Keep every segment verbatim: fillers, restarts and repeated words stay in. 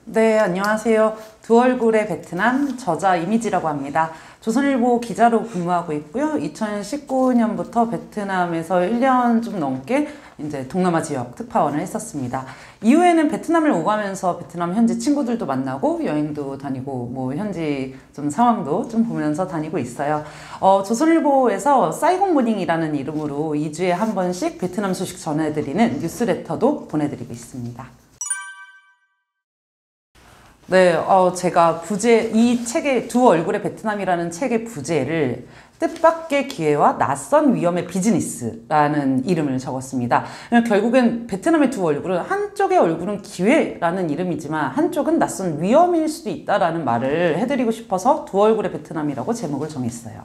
네, 안녕하세요. 두 얼굴의 베트남 저자 이미지라고 합니다. 조선일보 기자로 근무하고 있고요. 이천십구 년부터 베트남에서 일 년 좀 넘게 이제 동남아 지역 특파원을 했었습니다. 이후에는 베트남을 오가면서 베트남 현지 친구들도 만나고 여행도 다니고 뭐 현지 좀 상황도 좀 보면서 다니고 있어요. 어, 조선일보에서 사이공 모닝이라는 이름으로 이 주에 한 번씩 베트남 소식 전해드리는 뉴스레터도 보내드리고 있습니다. 네, 어, 제가 부제, 이 책의 두 얼굴의 베트남이라는 책의 부제를 뜻밖의 기회와 낯선 위험의 비즈니스라는 이름을 적었습니다. 결국엔 베트남의 두 얼굴은 한쪽의 얼굴은 기회라는 이름이지만 한쪽은 낯선 위험일 수도 있다라는 말을 해드리고 싶어서 두 얼굴의 베트남이라고 제목을 정했어요.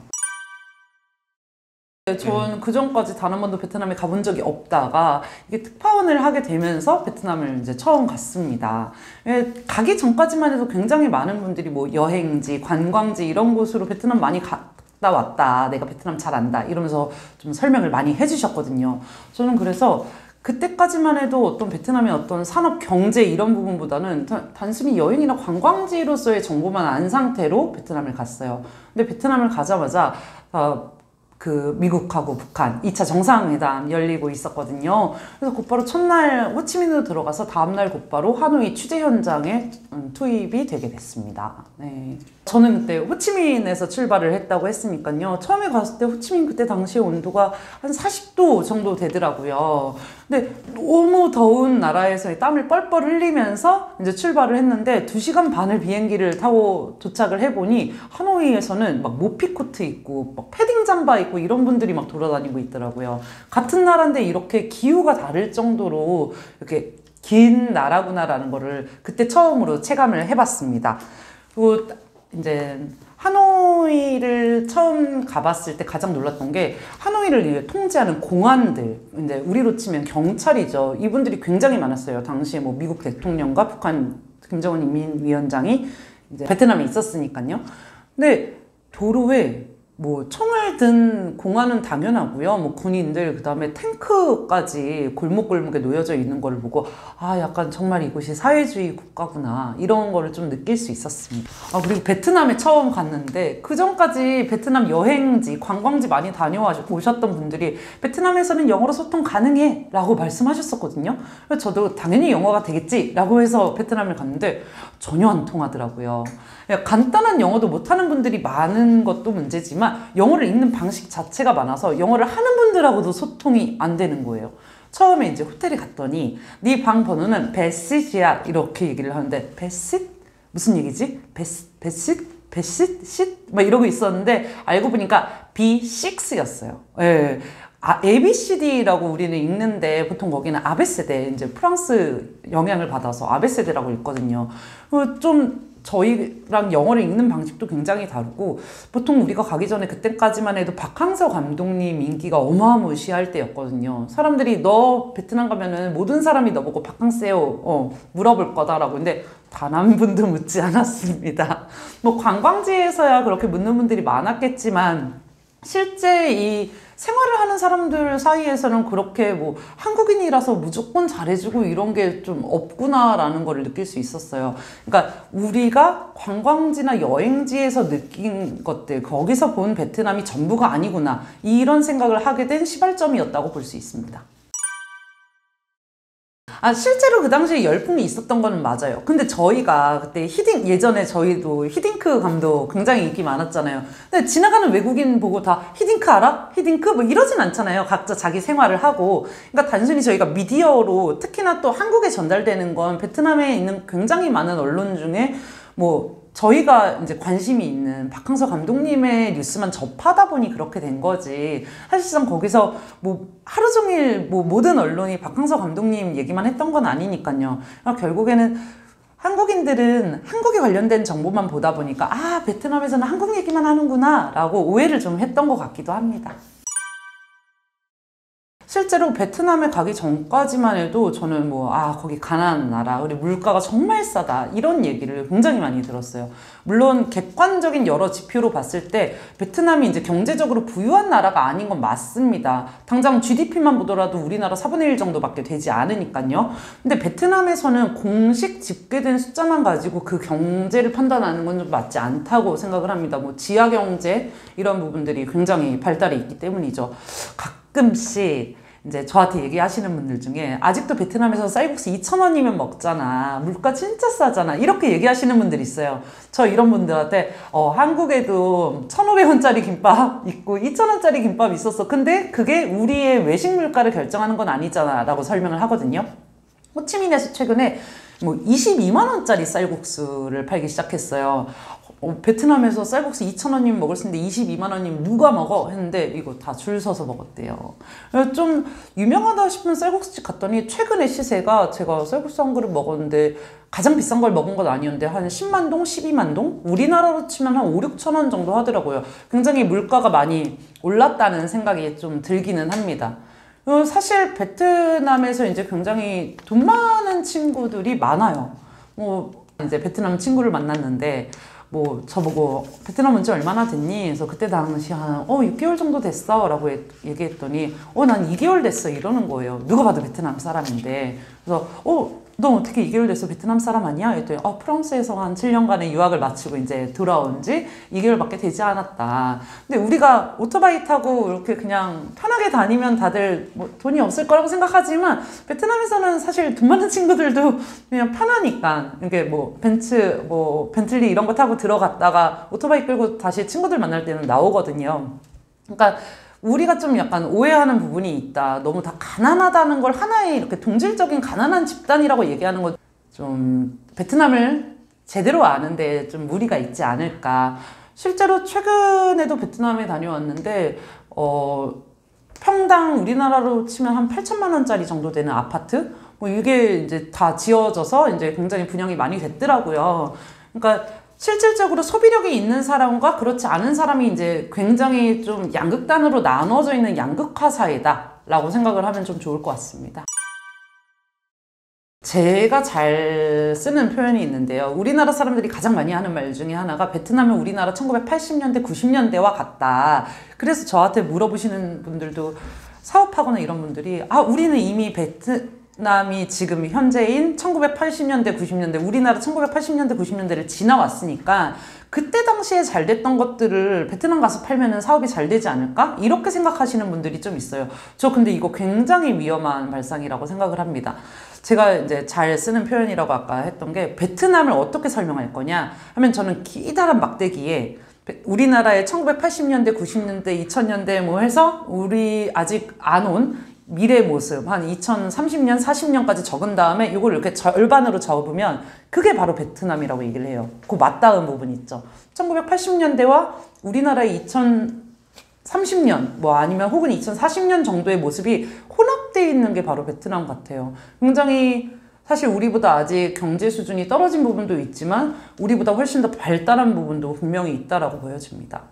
저는 그 전까지 단 한 번도 베트남에 가본 적이 없다가 이게 특파원을 하게 되면서 베트남을 이제 처음 갔습니다. 가기 전까지만 해도 굉장히 많은 분들이 뭐 여행지, 관광지 이런 곳으로 베트남 많이 갔다 왔다. 내가 베트남 잘 안다. 이러면서 좀 설명을 많이 해주셨거든요. 저는 그래서 그때까지만 해도 어떤 베트남의 어떤 산업, 경제 이런 부분보다는 단순히 여행이나 관광지로서의 정보만 안 상태로 베트남을 갔어요. 근데 베트남을 가자마자 어, 그 미국하고 북한 이 차 정상회담 열리고 있었거든요. 그래서 곧바로 첫날 호치민으로 들어가서 다음날 곧바로 하노이 취재 현장에 투입이 되게 됐습니다. 네. 저는 그때 호치민에서 출발을 했다고 했으니까요. 처음에 갔을 때 호치민 그때 당시에 온도가 한 사십 도 정도 되더라고요. 근데 너무 더운 나라에서 땀을 뻘뻘 흘리면서 이제 출발을 했는데 두 시간 반을 비행기를 타고 도착을 해보니 하노이에서는 막 모피코트 입고 막 패딩 잠바 입고 이런 분들이 막 돌아다니고 있더라고요. 같은 나라인데 이렇게 기후가 다를 정도로 이렇게 긴 나라구나라는 거를 그때 처음으로 체감을 해봤습니다. 그리고 이제 하노이를 처음 가봤을 때 가장 놀랐던 게 하노이를 통제하는 공안들, 근데 우리로 치면 경찰이죠. 이분들이 굉장히 많았어요. 당시에 뭐 미국 대통령과 북한 김정은 인민위원장이 이제 베트남에 있었으니까요. 근데 도로에 뭐 총을 든 공안은 당연하고요. 뭐 군인들 그다음에 탱크까지 골목골목에 놓여져 있는 걸 보고 아 약간 정말 이곳이 사회주의 국가구나 이런 거를 좀 느낄 수 있었습니다. 아 그리고 베트남에 처음 갔는데 그 전까지 베트남 여행지 관광지 많이 다녀오셨던 분들이 베트남에서는 영어로 소통 가능해 라고 말씀하셨었거든요. 그래서 저도 당연히 영어가 되겠지 라고 해서 베트남을 갔는데 전혀 안 통하더라고요. 간단한 영어도 못하는 분들이 많은 것도 문제지만 영어를 읽는 방식 자체가 많아서 영어를 하는 분들하고도 소통이 안 되는 거예요. 처음에 이제 호텔에 갔더니 네 방 번호는 베시트야 이렇게 얘기를 하는데 베시트? 무슨 얘기지? 베시, 베시트? 베시트? 시트? 막 이러고 있었는데 알고 보니까 비 식스였어요. 예. 아, 에이비씨디라고 우리는 읽는데 보통 거기는 아베세데 이제 프랑스 영향을 받아서 아베세데라고 읽거든요. 좀 저희랑 영어를 읽는 방식도 굉장히 다르고 보통 우리가 가기 전에 그때까지만 해도 박항서 감독님 인기가 어마무시할 때였거든요. 사람들이 너 베트남 가면은 모든 사람이 너보고 박항세요 어, 물어볼 거다라고. 근데 단 한 분도 묻지 않았습니다. 뭐 관광지에서야 그렇게 묻는 분들이 많았겠지만 실제 이 생활을 하는 사람들 사이에서는 그렇게 뭐 한국인이라서 무조건 잘해주고 이런 게 좀 없구나라는 걸 느낄 수 있었어요. 그러니까 우리가 관광지나 여행지에서 느낀 것들, 거기서 본 베트남이 전부가 아니구나 이런 생각을 하게 된 시발점이었다고 볼 수 있습니다. 아, 실제로 그 당시에 열풍이 있었던 거는 맞아요. 근데 저희가 그때 히딩, 예전에 저희도 히딩크 감독 굉장히 인기 많았잖아요. 근데 지나가는 외국인 보고 다 히딩크 알아? 히딩크? 뭐 이러진 않잖아요. 각자 자기 생활을 하고. 그러니까 단순히 저희가 미디어로 특히나 또 한국에 전달되는 건 베트남에 있는 굉장히 많은 언론 중에 뭐 저희가 이제 관심이 있는 박항서 감독님의 뉴스만 접하다 보니 그렇게 된 거지. 사실상 거기서 뭐 하루 종일 뭐 모든 언론이 박항서 감독님 얘기만 했던 건 아니니까요. 그러니까 결국에는 한국인들은 한국에 관련된 정보만 보다 보니까 아, 베트남에서는 한국 얘기만 하는구나 라고 오해를 좀 했던 것 같기도 합니다. 실제로 베트남에 가기 전까지만 해도 저는 뭐, 아, 거기 가난한 나라, 그리고 물가가 정말 싸다, 이런 얘기를 굉장히 많이 들었어요. 물론 객관적인 여러 지표로 봤을 때 베트남이 이제 경제적으로 부유한 나라가 아닌 건 맞습니다. 당장 지디피만 보더라도 우리나라 사분의 일 정도밖에 되지 않으니까요. 근데 베트남에서는 공식 집계된 숫자만 가지고 그 경제를 판단하는 건 좀 맞지 않다고 생각을 합니다. 뭐 지하 경제 이런 부분들이 굉장히 발달해 있기 때문이죠. 가끔씩 이제 저한테 얘기하시는 분들 중에 아직도 베트남에서 쌀국수 이천 원이면 먹잖아, 물가 진짜 싸잖아, 이렇게 얘기하시는 분들이 있어요. 저 이런 분들한테 어, 한국에도 천오백 원짜리 김밥 있고 이천 원짜리 김밥 있었어. 근데 그게 우리의 외식 물가를 결정하는 건 아니잖아 라고 설명을 하거든요. 호치민에서 최근에 뭐 이십이만 원짜리 쌀국수를 팔기 시작했어요. 어, 베트남에서 쌀국수 이천 원이면 먹을 수 있는데 이십이만 원이면 누가 먹어? 했는데 이거 다 줄 서서 먹었대요. 좀 유명하다 싶은 쌀국수집 갔더니 최근에 시세가, 제가 쌀국수 한 그릇 먹었는데 가장 비싼 걸 먹은 건 아니었는데 한 십만 동, 십이만 동? 우리나라로 치면 한 오, 육천 원 정도 하더라고요. 굉장히 물가가 많이 올랐다는 생각이 좀 들기는 합니다. 사실 베트남에서 이제 굉장히 돈 많은 친구들이 많아요. 뭐 이제 베트남 친구를 만났는데 뭐 저보고 베트남 온 지 얼마나 됐니? 그래서 그때 당시 한 어 육 개월 정도 됐어 라고 얘기했더니 어 난 이 개월 됐어 이러는 거예요. 누가 봐도 베트남 사람인데. 그래서 어 너 어떻게 이 개월 됐어? 베트남 사람 아니야? 했더니 어 프랑스에서 한 칠 년간의 유학을 마치고 이제 돌아온 지 이 개월밖에 되지 않았다. 근데 우리가 오토바이 타고 이렇게 그냥 편하게 다니면 다들 뭐 돈이 없을 거라고 생각하지만 베트남에서는 사실 돈 많은 친구들도 그냥 편하니까 이게 뭐 벤츠 뭐 벤틀리 이런 거 타고 들어갔다가 오토바이 끌고 다시 친구들 만날 때는 나오거든요. 그러니까 우리가 좀 약간 오해하는 부분이 있다. 너무 다 가난하다는 걸 하나의 이렇게 동질적인 가난한 집단이라고 얘기하는 건 좀 베트남을 제대로 아는데 좀 무리가 있지 않을까. 실제로 최근에도 베트남에 다녀왔는데 어, 평당 우리나라로 치면 한 팔천만 원짜리 정도 되는 아파트? 뭐 이게 이제 다 지어져서 이제 굉장히 분양이 많이 됐더라고요. 그러니까 실질적으로 소비력이 있는 사람과 그렇지 않은 사람이 이제 굉장히 좀 양극단으로 나눠져 있는 양극화 사회다 라고 생각을 하면 좀 좋을 것 같습니다. 제가 잘 쓰는 표현이 있는데요. 우리나라 사람들이 가장 많이 하는 말 중에 하나가 베트남은 우리나라 천구백팔십 년대, 구십 년대와 같다. 그래서 저한테 물어보시는 분들도 사업하거나 이런 분들이 아 우리는 이미 베트남이 지금 현재인 천구백팔십 년대, 구십 년대, 우리나라 천구백팔십 년대, 구십 년대를 지나왔으니까 그때 당시에 잘 됐던 것들을 베트남 가서 팔면은 사업이 잘 되지 않을까? 이렇게 생각하시는 분들이 좀 있어요. 저 근데 이거 굉장히 위험한 발상이라고 생각을 합니다. 제가 이제 잘 쓰는 표현이라고 아까 했던 게 베트남을 어떻게 설명할 거냐 하면 저는 기다란 막대기에 우리나라의 천구백팔십 년대, 구십 년대, 이천 년대 뭐 해서 우리 아직 안 온 미래 모습 한 이천삼십 년, 사십 년까지 적은 다음에 이걸 이렇게 절반으로 접으면 그게 바로 베트남이라고 얘기를 해요. 그 맞닿은 부분 있죠. 천구백팔십 년대와 우리나라의 이천삼십 년 뭐 아니면 혹은 이천사십 년 정도의 모습이 혼합되어 있는 게 바로 베트남 같아요. 굉장히 사실 우리보다 아직 경제 수준이 떨어진 부분도 있지만 우리보다 훨씬 더 발달한 부분도 분명히 있다라고 보여집니다.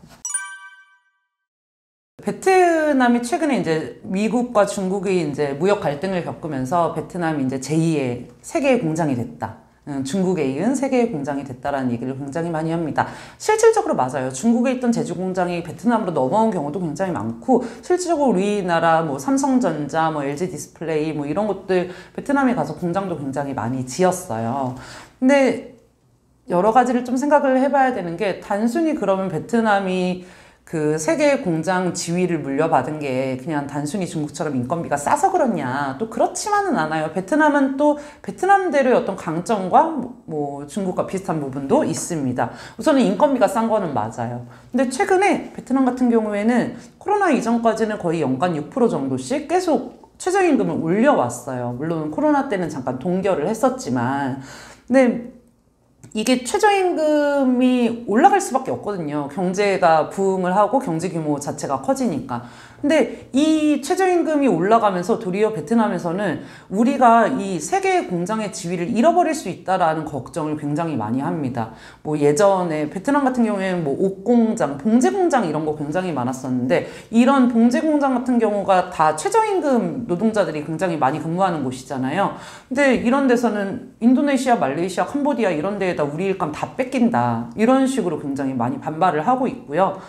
베트남이 최근에 이제 미국과 중국이 이제 무역 갈등을 겪으면서 베트남이 이제 제이의 세계의 공장이 됐다. 중국에 이은 세계의 공장이 됐다라는 얘기를 굉장히 많이 합니다. 실질적으로 맞아요. 중국에 있던 제조 공장이 베트남으로 넘어온 경우도 굉장히 많고, 실질적으로 우리나라 뭐 삼성전자, 뭐 엘지 디스플레이 뭐 이런 것들 베트남에 가서 공장도 굉장히 많이 지었어요. 근데 여러 가지를 좀 생각을 해봐야 되는 게, 단순히 그러면 베트남이 그 세계 공장 지위를 물려받은 게 그냥 단순히 중국처럼 인건비가 싸서 그렇냐, 또 그렇지만은 않아요. 베트남은 또 베트남대로의 어떤 강점과 뭐 중국과 비슷한 부분도 있습니다. 우선은 인건비가 싼 거는 맞아요. 근데 최근에 베트남 같은 경우에는 코로나 이전까지는 거의 연간 육 퍼센트 정도씩 계속 최저임금을 올려왔어요. 물론 코로나 때는 잠깐 동결을 했었지만, 근데 이게 최저임금이 올라갈 수밖에 없거든요. 경제가 부흥을 하고 경제 규모 자체가 커지니까. 근데 이 최저임금이 올라가면서 도리어 베트남에서는 우리가 이 세계의 공장의 지위를 잃어버릴 수 있다라는 걱정을 굉장히 많이 합니다. 뭐 예전에 베트남 같은 경우에는 뭐 옷공장, 봉제공장 이런 거 굉장히 많았었는데 이런 봉제공장 같은 경우가 다 최저임금 노동자들이 굉장히 많이 근무하는 곳이잖아요. 근데 이런 데서는 인도네시아, 말레이시아, 캄보디아 이런 데에다 우리 일감 다 뺏긴다. 이런 식으로 굉장히 많이 반발을 하고 있고요.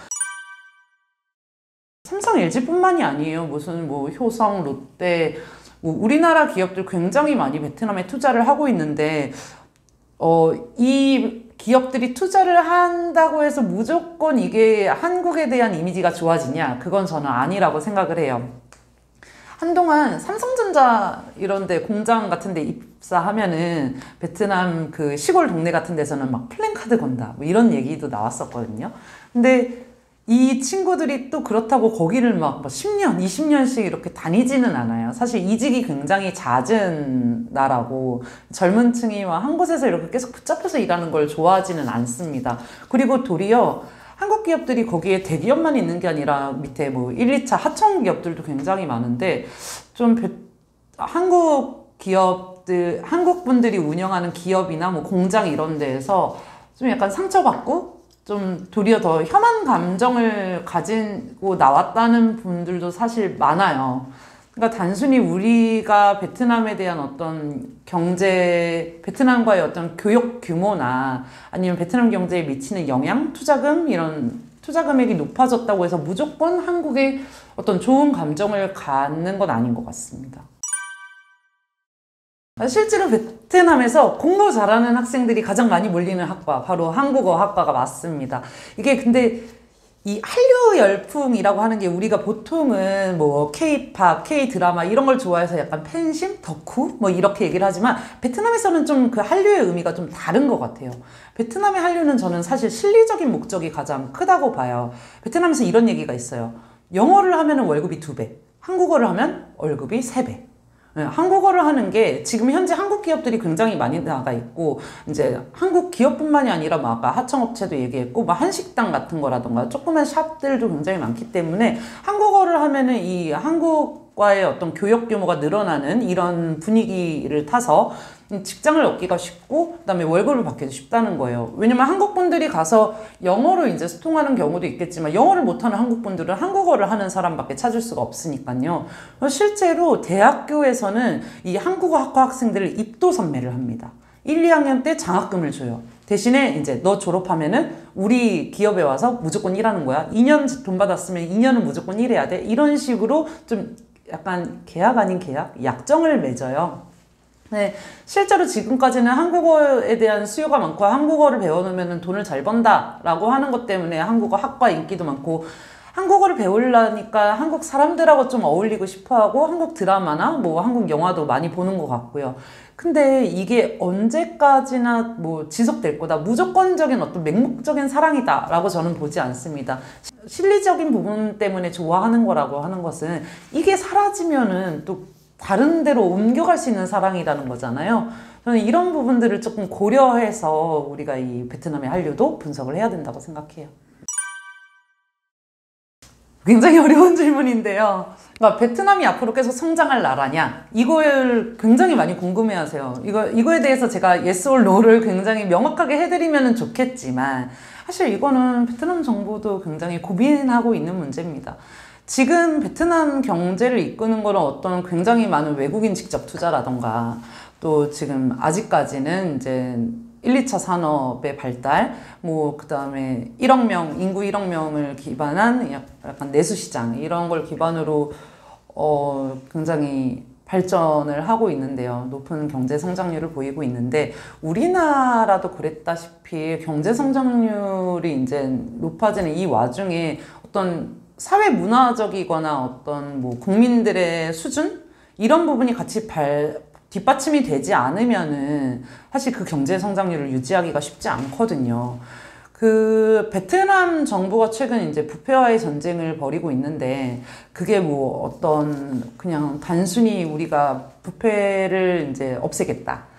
삼성, 엘지뿐만이 아니에요. 무슨 뭐 효성, 롯데, 뭐 우리나라 기업들 굉장히 많이 베트남에 투자를 하고 있는데 어, 이 기업들이 투자를 한다고 해서 무조건 이게 한국에 대한 이미지가 좋아지냐? 그건 저는 아니라고 생각을 해요. 한동안 삼성전자 이런 데 공장 같은 데 입사하면은 베트남 그 시골 동네 같은 데서는 막 플랜카드 건다. 뭐 이런 얘기도 나왔었거든요. 근데 이 친구들이 또 그렇다고 거기를 막 십 년, 이십 년씩 이렇게 다니지는 않아요. 사실 이직이 굉장히 잦은 나라고 젊은 층이 한 곳에서 이렇게 계속 붙잡혀서 일하는 걸 좋아하지는 않습니다. 그리고 도리어 한국 기업들이 거기에 대기업만 있는 게 아니라 밑에 뭐 일, 이 차 하청 기업들도 굉장히 많은데 좀 베, 한국 기업들, 한국 분들이 운영하는 기업이나 뭐 공장 이런 데에서 좀 약간 상처받고 좀 도리어 더 혐한 감정을 가지고 나왔다는 분들도 사실 많아요. 그러니까 단순히 우리가 베트남에 대한 어떤 경제, 베트남과의 어떤 교역 규모나 아니면 베트남 경제에 미치는 영향, 투자금, 이런 투자 금액이 높아졌다고 해서 무조건 한국에 어떤 좋은 감정을 갖는 건 아닌 것 같습니다. 실제로 베트남에서 공부 잘하는 학생들이 가장 많이 몰리는 학과, 바로 한국어 학과가 맞습니다. 이게 근데 이 한류 열풍이라고 하는 게 우리가 보통은 뭐 K-팝, K-드라마 이런 걸 좋아해서 약간 팬심, 덕후 뭐 이렇게 얘기를 하지만 베트남에서는 좀 그 한류의 의미가 좀 다른 것 같아요. 베트남의 한류는 저는 사실 실리적인 목적이 가장 크다고 봐요. 베트남에서 이런 얘기가 있어요. 영어를 하면 월급이 두 배, 한국어를 하면 월급이 세 배. 네, 한국어를 하는 게 지금 현재 한국 기업들이 굉장히 많이 나가 있고 이제 한국 기업뿐만이 아니라 뭐 아까 하청업체도 얘기했고 뭐 한식당 같은 거라던가 조그만 샵들도 굉장히 많기 때문에 한국어를 하면은 이 한국과의 어떤 교역 규모가 늘어나는 이런 분위기를 타서 직장을 얻기가 쉽고 그다음에 월급을 받기도 쉽다는 거예요. 왜냐면 한국 분들이 가서 영어로 이제 소통하는 경우도 있겠지만 영어를 못하는 한국 분들은 한국어를 하는 사람밖에 찾을 수가 없으니까요. 실제로 대학교에서는 이 한국어 학과 학생들을 입도 선매를 합니다. 일, 이 학년 때 장학금을 줘요. 대신에 이제 너 졸업하면은 우리 기업에 와서 무조건 일하는 거야. 이 년 돈 받았으면 이 년은 무조건 일해야 돼. 이런 식으로 좀 약간 계약 아닌 계약? 약정을 맺어요. 네, 실제로 지금까지는 한국어에 대한 수요가 많고 한국어를 배워놓으면 돈을 잘 번다라고 하는 것 때문에 한국어 학과 인기도 많고 한국어를 배우려니까 한국 사람들하고 좀 어울리고 싶어하고 한국 드라마나 뭐 한국 영화도 많이 보는 것 같고요. 근데 이게 언제까지나 뭐 지속될 거다. 무조건적인 어떤 맹목적인 사랑이다 라고 저는 보지 않습니다. 실리적인 부분 때문에 좋아하는 거라고 하는 것은 이게 사라지면은 또 다른 데로 옮겨갈 수 있는 사랑이라는 거잖아요. 저는 이런 부분들을 조금 고려해서 우리가 이 베트남의 한류도 분석을 해야 된다고 생각해요. 굉장히 어려운 질문인데요. 그러니까 베트남이 앞으로 계속 성장할 나라냐? 이걸 굉장히 많이 궁금해하세요. 이거, 이거에 대해서 제가 yes or no를 굉장히 명확하게 해드리면 좋겠지만 사실 이거는 베트남 정부도 굉장히 고민하고 있는 문제입니다. 지금 베트남 경제를 이끄는 거는 어떤 굉장히 많은 외국인 직접 투자라던가 또 지금 아직까지는 이제 일, 이 차 산업의 발달, 뭐, 그 다음에 일억 명, 인구 일억 명을 기반한 약간 내수시장, 이런 걸 기반으로, 어, 굉장히 발전을 하고 있는데요. 높은 경제 성장률을 보이고 있는데, 우리나라도 그랬다시피 경제 성장률이 이제 높아지는 이 와중에 어떤 사회 문화적이거나 어떤 뭐 국민들의 수준? 이런 부분이 같이 발, 뒷받침이 되지 않으면은 사실 그 경제 성장률을 유지하기가 쉽지 않거든요. 그 베트남 정부가 최근 이제 부패와의 전쟁을 벌이고 있는데 그게 뭐 어떤 그냥 단순히 우리가 부패를 이제 없애겠다.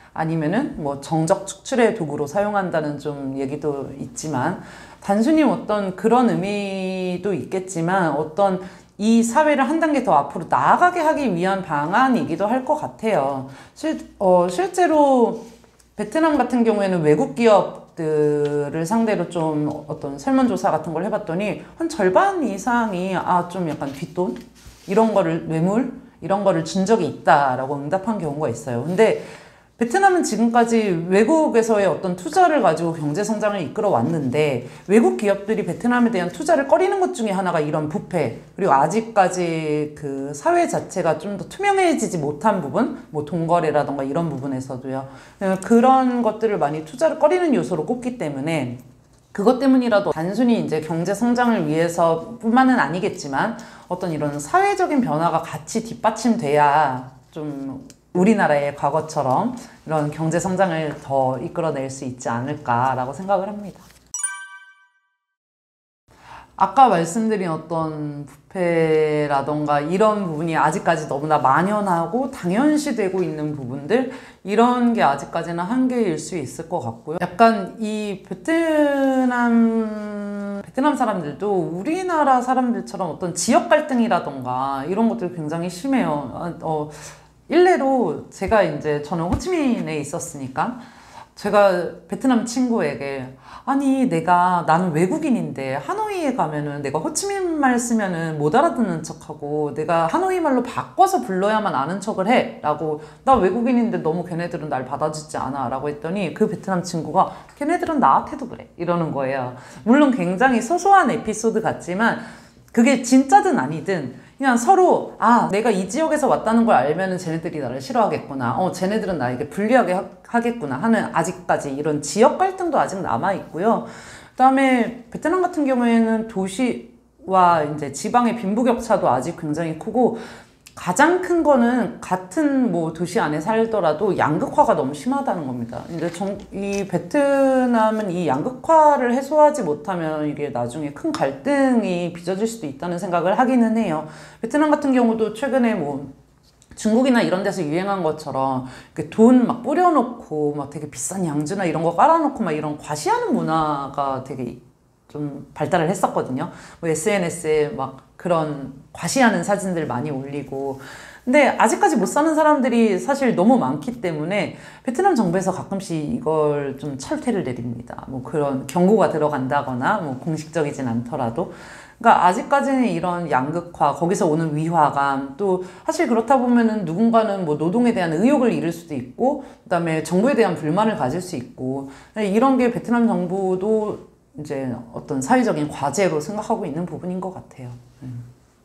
아니면은 뭐 정적 축출의 도구로 사용한다는 좀 얘기도 있지만, 단순히 어떤 그런 의미도 있겠지만 어떤 이 사회를 한 단계 더 앞으로 나아가게 하기 위한 방안이기도 할 것 같아요. 실, 어, 실제로 베트남 같은 경우에는 외국 기업들을 상대로 좀 어떤 설문조사 같은 걸 해봤더니 한 절반 이상이 아, 좀 약간 뒷돈? 이런 거를, 뇌물? 이런 거를 준 적이 있다라고 응답한 경우가 있어요. 근데 베트남은 지금까지 외국에서의 어떤 투자를 가지고 경제 성장을 이끌어 왔는데, 외국 기업들이 베트남에 대한 투자를 꺼리는 것 중에 하나가 이런 부패, 그리고 아직까지 그 사회 자체가 좀 더 투명해지지 못한 부분, 뭐 돈거래라던가 이런 부분에서도요. 그런 것들을 많이 투자를 꺼리는 요소로 꼽기 때문에, 그것 때문이라도 단순히 이제 경제 성장을 위해서 뿐만은 아니겠지만 어떤 이런 사회적인 변화가 같이 뒷받침돼야 좀 우리나라의 과거처럼 이런 경제 성장을 더 이끌어낼 수 있지 않을까라고 생각을 합니다. 아까 말씀드린 어떤 부패라던가 이런 부분이 아직까지 너무나 만연하고 당연시되고 있는 부분들, 이런 게 아직까지는 한계일 수 있을 것 같고요. 약간 이 베트남 베트남 사람들도 우리나라 사람들처럼 어떤 지역 갈등이라던가 이런 것들이 굉장히 심해요. 어, 일례로 제가 이제 저는 호치민에 있었으니까 제가 베트남 친구에게, 아니 내가 나는 외국인인데 하노이에 가면은 내가 호치민 말 쓰면은 못 알아듣는 척하고 내가 하노이 말로 바꿔서 불러야만 아는 척을 해 라고, 나 외국인인데 너무 걔네들은 날 받아주지 않아 라고 했더니 그 베트남 친구가 걔네들은 나한테도 그래 이러는 거예요. 물론 굉장히 소소한 에피소드 같지만 그게 진짜든 아니든 그냥 서로 아 내가 이 지역에서 왔다는 걸 알면은 쟤네들이 나를 싫어하겠구나, 어 쟤네들은 나에게 불리하게 하, 하겠구나 하는, 아직까지 이런 지역 갈등도 아직 남아 있고요. 그다음에 베트남 같은 경우에는 도시와 이제 지방의 빈부격차도 아직 굉장히 크고, 가장 큰 거는 같은 뭐 도시 안에 살더라도 양극화가 너무 심하다는 겁니다. 근데 정, 이 베트남은 이 양극화를 해소하지 못하면 이게 나중에 큰 갈등이 빚어질 수도 있다는 생각을 하기는 해요. 베트남 같은 경우도 최근에 뭐 중국이나 이런 데서 유행한 것처럼 돈 막 뿌려놓고 막 되게 비싼 양주나 이런 거 깔아놓고 막 이런 과시하는 문화가 되게 좀 발달을 했었거든요. 뭐 에스엔에스에 막 그런 과시하는 사진들 많이 올리고. 근데 아직까지 못 사는 사람들이 사실 너무 많기 때문에 베트남 정부에서 가끔씩 이걸 좀 철퇴를 내립니다. 뭐 그런 경고가 들어간다거나 뭐 공식적이진 않더라도. 그러니까 아직까지는 이런 양극화, 거기서 오는 위화감, 또 사실 그렇다 보면은 누군가는 뭐 노동에 대한 의욕을 잃을 수도 있고, 그다음에 정부에 대한 불만을 가질 수 있고, 이런 게 베트남 정부도 이제 어떤 사회적인 과제로 생각하고 있는 부분인 것 같아요. 음.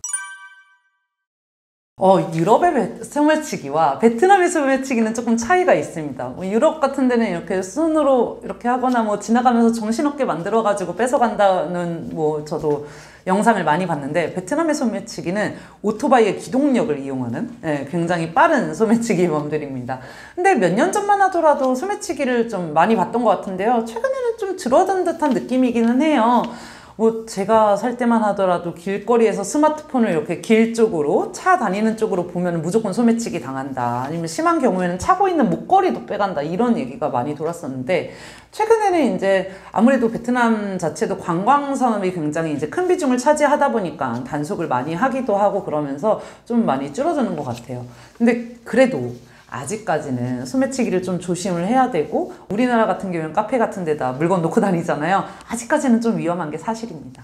어, 유럽의 소매치기와 베트남의 소매치기는 조금 차이가 있습니다. 뭐 유럽 같은 데는 이렇게 손으로 이렇게 하거나 뭐 지나가면서 정신없게 만들어가지고 뺏어간다는 뭐 저도 영상을 많이 봤는데, 베트남의 소매치기는 오토바이의 기동력을 이용하는 예, 굉장히 빠른 소매치기 범들입니다. 근데 몇 년 전만 하더라도 소매치기를 좀 많이 봤던 것 같은데요. 최근에는 좀 줄어든 듯한 느낌이기는 해요. 뭐 제가 살 때만 하더라도 길거리에서 스마트폰을 이렇게 길 쪽으로, 차 다니는 쪽으로 보면 무조건 소매치기 당한다, 아니면 심한 경우에는 차고 있는 목걸이도 빼간다, 이런 얘기가 많이 돌았었는데, 최근에는 이제 아무래도 베트남 자체도 관광 산업이 굉장히 이제 큰 비중을 차지하다 보니까 단속을 많이 하기도 하고 그러면서 좀 많이 줄어드는 것 같아요. 근데 그래도 아직까지는 소매치기를 좀 조심을 해야 되고, 우리나라 같은 경우는 카페 같은 데다 물건 놓고 다니잖아요. 아직까지는 좀 위험한 게 사실입니다.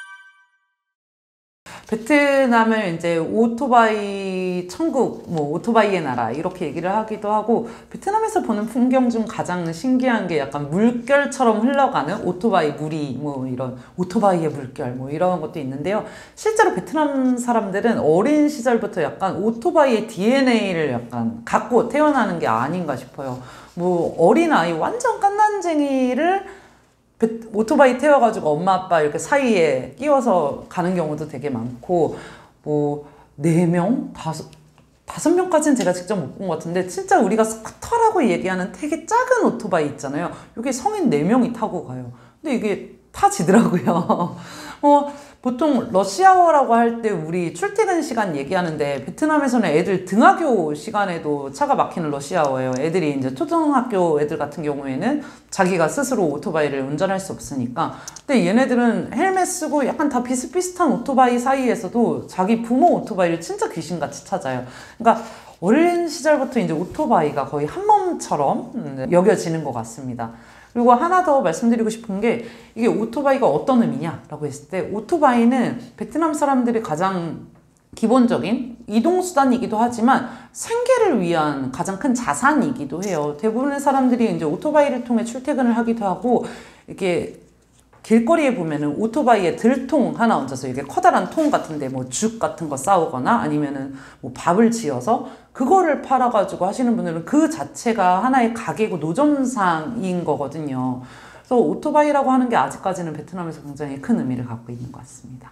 베트남을 이제 오토바이 천국, 뭐 오토바이의 나라 이렇게 얘기를 하기도 하고, 베트남에서 보는 풍경 중 가장 신기한 게 약간 물결처럼 흘러가는 오토바이 물이, 뭐 이런 오토바이의 물결 뭐 이런 것도 있는데요. 실제로 베트남 사람들은 어린 시절부터 약간 오토바이의 디엔에이를 약간 갖고 태어나는 게 아닌가 싶어요. 뭐 어린아이 완전 깐난쟁이를 오토바이 태워가지고 엄마 아빠 이렇게 사이에 끼워서 가는 경우도 되게 많고, 뭐 네 명? 다섯, 다섯 명까지는 제가 직접 못 본 것 같은데, 진짜 우리가 스쿠터라고 얘기하는 되게 작은 오토바이 있잖아요. 여기 성인 네 명이 타고 가요. 근데 이게 타지더라고요. 어, 보통 러시아워라고 할 때 우리 출퇴근 시간 얘기하는데 베트남에서는 애들 등하교 시간에도 차가 막히는 러시아워예요. 애들이 이제 초등학교 애들 같은 경우에는 자기가 스스로 오토바이를 운전할 수 없으니까. 근데 얘네들은 헬멧 쓰고 약간 다 비슷비슷한 오토바이 사이에서도 자기 부모 오토바이를 진짜 귀신같이 찾아요. 그러니까 어린 시절부터 이제 오토바이가 거의 한 몸처럼 여겨지는 것 같습니다. 그리고 하나 더 말씀드리고 싶은 게 이게 오토바이가 어떤 의미냐라고 했을 때 오토바이는 베트남 사람들이 가장 기본적인 이동수단이기도 하지만 생계를 위한 가장 큰 자산이기도 해요. 대부분의 사람들이 이제 오토바이를 통해 출퇴근을 하기도 하고 이렇게 길거리에 보면은 오토바이에 들통 하나 얹어서 이게 커다란 통 같은데 뭐 죽 같은 거 싸우거나 아니면은 뭐 밥을 지어서 그거를 팔아가지고 하시는 분들은 그 자체가 하나의 가게고 노점상인 거거든요. 그래서 오토바이라고 하는 게 아직까지는 베트남에서 굉장히 큰 의미를 갖고 있는 것 같습니다.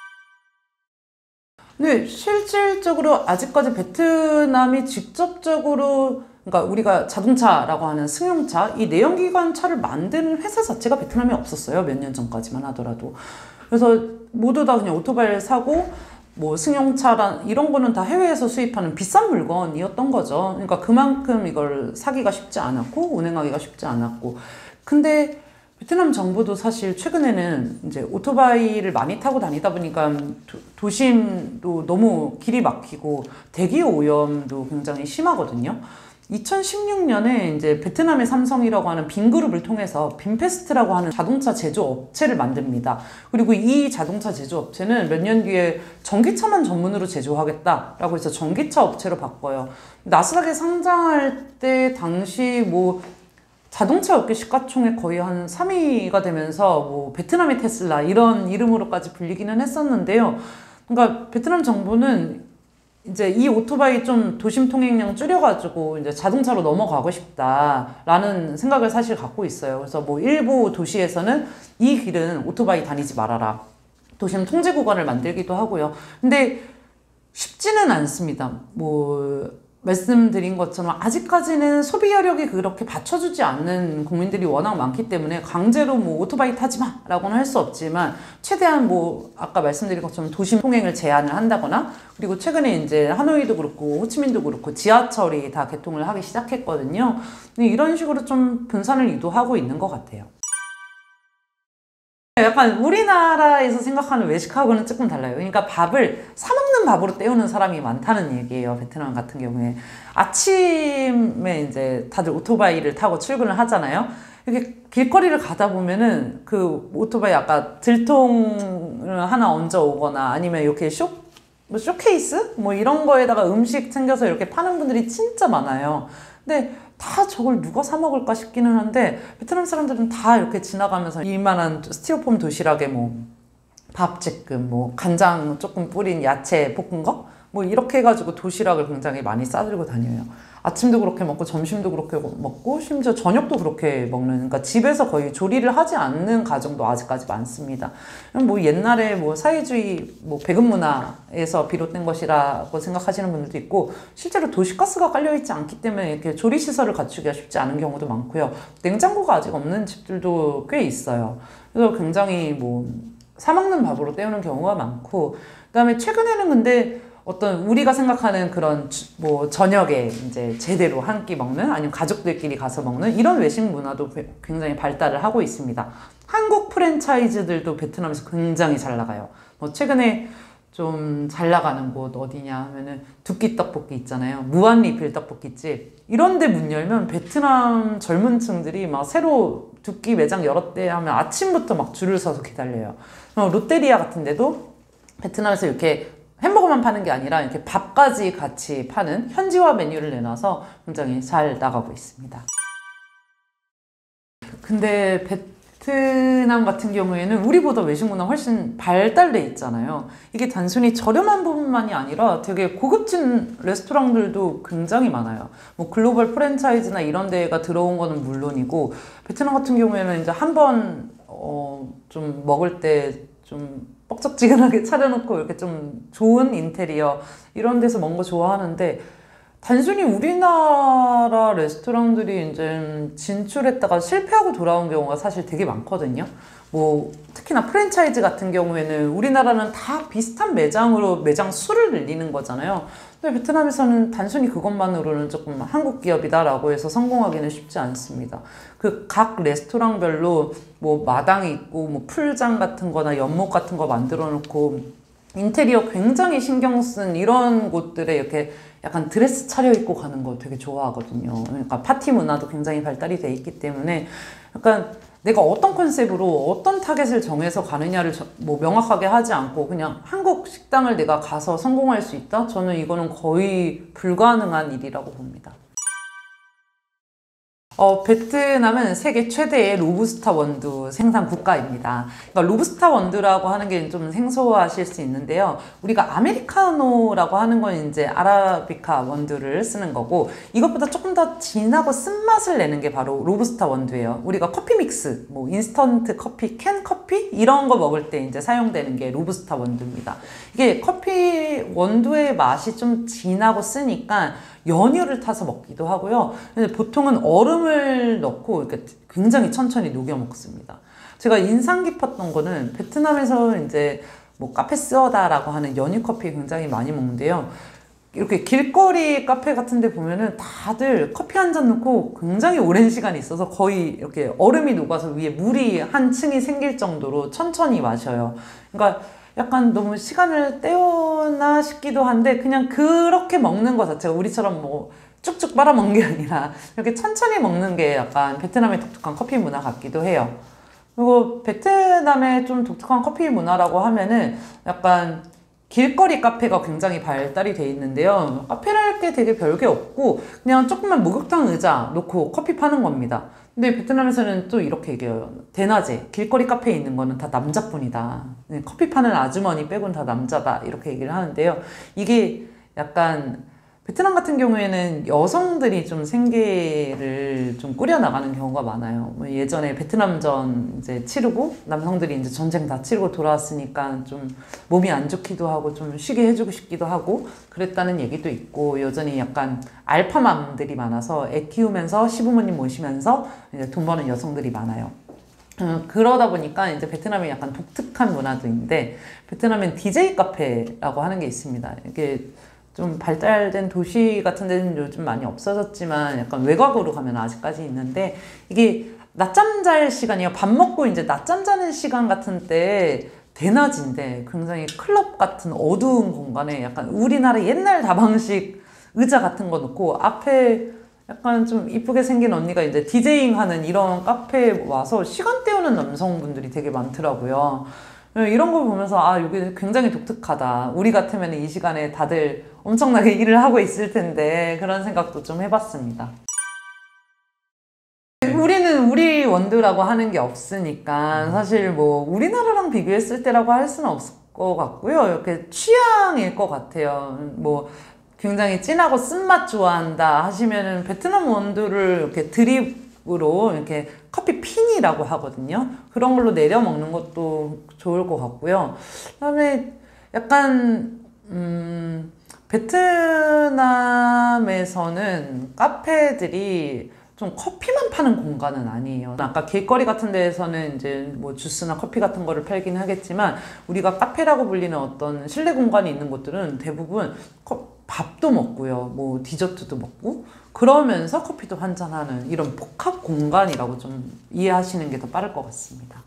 근데 실질적으로 아직까지 베트남이 직접적으로 그러니까 우리가 자동차라고 하는 승용차, 이 내연기관 차를 만드는 회사 자체가 베트남에 없었어요. 몇 년 전까지만 하더라도. 그래서 모두 다 그냥 오토바이를 사고 뭐 승용차란 이런 거는 다 해외에서 수입하는 비싼 물건이었던 거죠. 그러니까 그만큼 이걸 사기가 쉽지 않았고 운행하기가 쉽지 않았고. 근데 베트남 정부도 사실 최근에는 이제 오토바이를 많이 타고 다니다 보니까 도, 도심도 너무 길이 막히고 대기 오염도 굉장히 심하거든요. 이천십육 년에 이제 베트남의 삼성이라고 하는 빈그룹을 통해서 빈페스트라고 하는 자동차 제조업체를 만듭니다. 그리고 이 자동차 제조업체는 몇 년 뒤에 전기차만 전문으로 제조하겠다라고 해서 전기차 업체로 바꿔요. 나스닥에 상장할 때 당시 뭐 자동차 업계 시가총액 거의 한 삼 위가 되면서 뭐 베트남의 테슬라 이런 이름으로까지 불리기는 했었는데요. 그러니까 베트남 정부는 이제 이 오토바이 좀 도심 통행량 줄여가지고 이제 자동차로 넘어가고 싶다라는 생각을 사실 갖고 있어요. 그래서 뭐 일부 도시에서는 이 길은 오토바이 다니지 말아라. 도심 통제 구간을 만들기도 하고요. 근데 쉽지는 않습니다. 뭐 말씀드린 것처럼 아직까지는 소비 여력이 그렇게 받쳐주지 않는 국민들이 워낙 많기 때문에 강제로 뭐 오토바이 타지 마 라고는 할 수 없지만 최대한 뭐 아까 말씀드린 것처럼 도심 통행을 제한을 한다거나 그리고 최근에 이제 하노이도 그렇고 호치민도 그렇고 지하철이 다 개통을 하기 시작했거든요. 이런 식으로 좀 분산을 유도하고 있는 것 같아요. 약간 우리나라에서 생각하는 외식하고는 조금 달라요. 그러니까 밥을 사먹는 밥으로 때우는 사람이 많다는 얘기예요. 베트남 같은 경우에. 아침에 이제 다들 오토바이를 타고 출근을 하잖아요. 이렇게 길거리를 가다 보면은 그 오토바이 아까 들통을 하나 얹어 오거나 아니면 이렇게 쇼, 뭐 쇼케이스? 뭐 이런 거에다가 음식 챙겨서 이렇게 파는 분들이 진짜 많아요. 근데 다 저걸 누가 사 먹을까 싶기는 한데 베트남 사람들은 다 이렇게 지나가면서 이만한 스티로폼 도시락에 뭐 밥지금 뭐 간장 조금 뿌린 야채 볶은 거 뭐 이렇게 해가지고 도시락을 굉장히 많이 싸들고 다녀요. 아침도 그렇게 먹고 점심도 그렇게 먹고 심지어 저녁도 그렇게 먹는, 그러니까 집에서 거의 조리를 하지 않는 가정도 아직까지 많습니다. 뭐 옛날에 뭐 사회주의 뭐 배급 문화에서 비롯된 것이라고 생각하시는 분들도 있고 실제로 도시가스가 깔려있지 않기 때문에 이렇게 조리 시설을 갖추기가 쉽지 않은 경우도 많고요. 냉장고가 아직 없는 집들도 꽤 있어요. 그래서 굉장히 뭐 사먹는 밥으로 때우는 경우가 많고, 그 다음에 최근에는 근데 어떤 우리가 생각하는 그런 주, 뭐 저녁에 이제 제대로 한 끼 먹는 아니면 가족들끼리 가서 먹는 이런 외식 문화도 굉장히 발달을 하고 있습니다. 한국 프랜차이즈들도 베트남에서 굉장히 잘 나가요. 뭐 최근에 좀 잘 나가는 곳 어디냐 하면은 두끼 떡볶이 있잖아요. 무한리필 떡볶이집. 이런 데 문 열면 베트남 젊은 층들이 막 새로 두끼 매장 열었대 하면 아침부터 막 줄을 서서 기다려요. 롯데리아 같은 데도 베트남에서 이렇게 햄버거만 파는 게 아니라 이렇게 밥까지 같이 파는 현지화 메뉴를 내놔서 굉장히 잘 나가고 있습니다. 근데 베트남 같은 경우에는 우리보다 외식 문화 훨씬 발달돼 있잖아요. 이게 단순히 저렴한 부분만이 아니라 되게 고급진 레스토랑들도 굉장히 많아요. 뭐 글로벌 프랜차이즈나 이런 데가 들어온 거는 물론이고 베트남 같은 경우에는 이제 한번 어, 좀 먹을 때좀 뻑적지근하게 차려놓고 이렇게 좀 좋은 인테리어 이런 데서 먹는 거 좋아하는데 단순히 우리나라 레스토랑들이 이제 진출했다가 실패하고 돌아온 경우가 사실 되게 많거든요. 뭐 특히나 프랜차이즈 같은 경우에는 우리나라는 다 비슷한 매장으로 매장 수를 늘리는 거잖아요. 근데 베트남에서는 단순히 그것만으로는 조금 한국 기업이다라고 해서 성공하기는 쉽지 않습니다. 그 각 레스토랑별로 뭐 마당이 있고 뭐 풀장 같은 거나 연못 같은 거 만들어 놓고 인테리어 굉장히 신경 쓴 이런 곳들에 이렇게 약간 드레스 차려입고 가는 거 되게 좋아하거든요. 그러니까 파티 문화도 굉장히 발달이 돼 있기 때문에 약간 내가 어떤 컨셉으로 어떤 타겟을 정해서 가느냐를 뭐 명확하게 하지 않고 그냥 한국 식당을 내가 가서 성공할 수 있다? 저는 이거는 거의 불가능한 일이라고 봅니다. 어, 베트남은 세계 최대의 로부스타 원두 생산 국가입니다. 그러니까 로부스타 원두라고 하는 게 좀 생소하실 수 있는데요. 우리가 아메리카노라고 하는 건 이제 아라비카 원두를 쓰는 거고, 이것보다 조금 더 진하고 쓴맛을 내는 게 바로 로부스타 원두예요. 우리가 커피 믹스, 뭐 인스턴트 커피, 캔 커피 이런 거 먹을 때 이제 사용되는 게 로부스타 원두입니다. 이게 커피 원두의 맛이 좀 진하고 쓰니까 연유를 타서 먹기도 하고요. 근데 보통은 얼음을 넣고 이렇게 굉장히 천천히 녹여 먹습니다. 제가 인상 깊었던 거는 베트남에서 이제 뭐 카페 스어다라고 하는 연유 커피 굉장히 많이 먹는데요. 이렇게 길거리 카페 같은 데 보면은 다들 커피 한 잔 넣고 굉장히 오랜 시간이 있어서 거의 이렇게 얼음이 녹아서 위에 물이 한 층이 생길 정도로 천천히 마셔요. 그러니까 약간 너무 시간을 때우나 싶기도 한데 그냥 그렇게 먹는 것 자체가 우리처럼 뭐 쭉쭉 빨아먹는 게 아니라 이렇게 천천히 먹는 게 약간 베트남의 독특한 커피 문화 같기도 해요. 그리고 베트남의 좀 독특한 커피 문화라고 하면은 약간 길거리 카페가 굉장히 발달이 돼 있는데요. 카페랄 게 되게 별게 없고 그냥 조그만 목욕탕 의자 놓고 커피 파는 겁니다. 근데 베트남에서는 또 이렇게 얘기해요. 대낮에 길거리 카페에 있는 거는 다 남자뿐이다. 커피 파는 아주머니 빼고는 다 남자다. 이렇게 얘기를 하는데요. 이게 약간 베트남 같은 경우에는 여성들이 좀 생계를 좀 꾸려나가는 경우가 많아요. 뭐 예전에 베트남전 이제 치르고 남성들이 이제 전쟁 다 치르고 돌아왔으니까 좀 몸이 안 좋기도 하고 좀 쉬게 해주고 싶기도 하고 그랬다는 얘기도 있고 여전히 약간 알파맘들이 많아서 애 키우면서 시부모님 모시면서 이제 돈 버는 여성들이 많아요. 음, 그러다 보니까 이제 베트남이 약간 독특한 문화도 있는데 베트남엔 디제이 카페라고 하는 게 있습니다. 이게 좀 발달된 도시 같은 데는 요즘 많이 없어졌지만 약간 외곽으로 가면 아직까지 있는데 이게 낮잠 잘 시간이에요. 밥 먹고 이제 낮잠 자는 시간 같은 때 대낮인데 굉장히 클럽 같은 어두운 공간에 약간 우리나라 옛날 다방식 의자 같은 거 놓고 앞에 약간 좀 이쁘게 생긴 언니가 이제 디제잉 하는 이런 카페에 와서 시간 때우는 남성분들이 되게 많더라고요. 이런 걸 보면서 아 이게 굉장히 독특하다. 우리 같으면 이 시간에 다들 엄청나게 일을 하고 있을 텐데 그런 생각도 좀 해봤습니다. 우리는 우리 원두라고 하는 게 없으니까 사실 뭐 우리나라랑 비교했을 때라고 할 수는 없을 것 같고요. 이렇게 취향일 것 같아요. 뭐 굉장히 진하고 쓴맛 좋아한다 하시면은 베트남 원두를 이렇게 드립 으로 이렇게 커피 핀이라고 하거든요. 그런 걸로 내려 먹는 것도 좋을 것 같고요. 그다음에 약간 음, 베트남에서는 카페들이 좀 커피만 파는 공간은 아니에요. 아까 길거리 같은 데에서는 이제 뭐 주스나 커피 같은 거를 팔긴 하겠지만 우리가 카페라고 불리는 어떤 실내 공간이 있는 곳들은 대부분 밥도 먹고요. 뭐 디저트도 먹고 그러면서 커피도 한잔하는 이런 복합 공간이라고 좀 이해하시는 게 더 빠를 것 같습니다.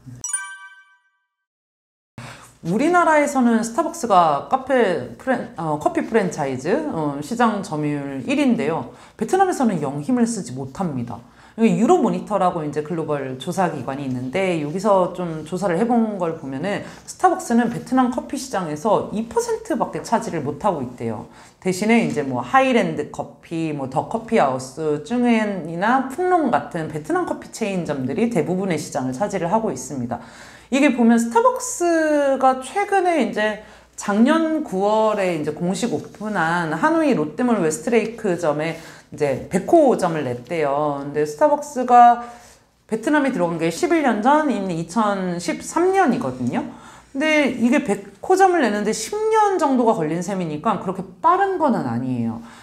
우리나라에서는 스타벅스가 카페 프랜, 어, 커피 프랜차이즈 어, 시장 점유율 일 위인데요. 베트남에서는 영 힘을 쓰지 못합니다. 유로모니터라고 이제 글로벌 조사 기관이 있는데 여기서 좀 조사를 해본 걸 보면은 스타벅스는 베트남 커피 시장에서 이 퍼센트밖에 차지를 못하고 있대요. 대신에 이제 뭐 하이랜드 커피, 뭐 더 커피 하우스, 쭝엔이나 풍롱 같은 베트남 커피 체인점들이 대부분의 시장을 차지를 하고 있습니다. 이게 보면 스타벅스가 최근에 이제 작년 구월에 이제 공식 오픈한 하노이 롯데몰 웨스트레이크점에 이제 백호점을 냈대요. 근데 스타벅스가 베트남에 들어간 게 십일 년 전인 이천십삼 년이거든요. 근데 이게 백호점을 내는데 십 년 정도가 걸린 셈이니까 그렇게 빠른 건 아니에요.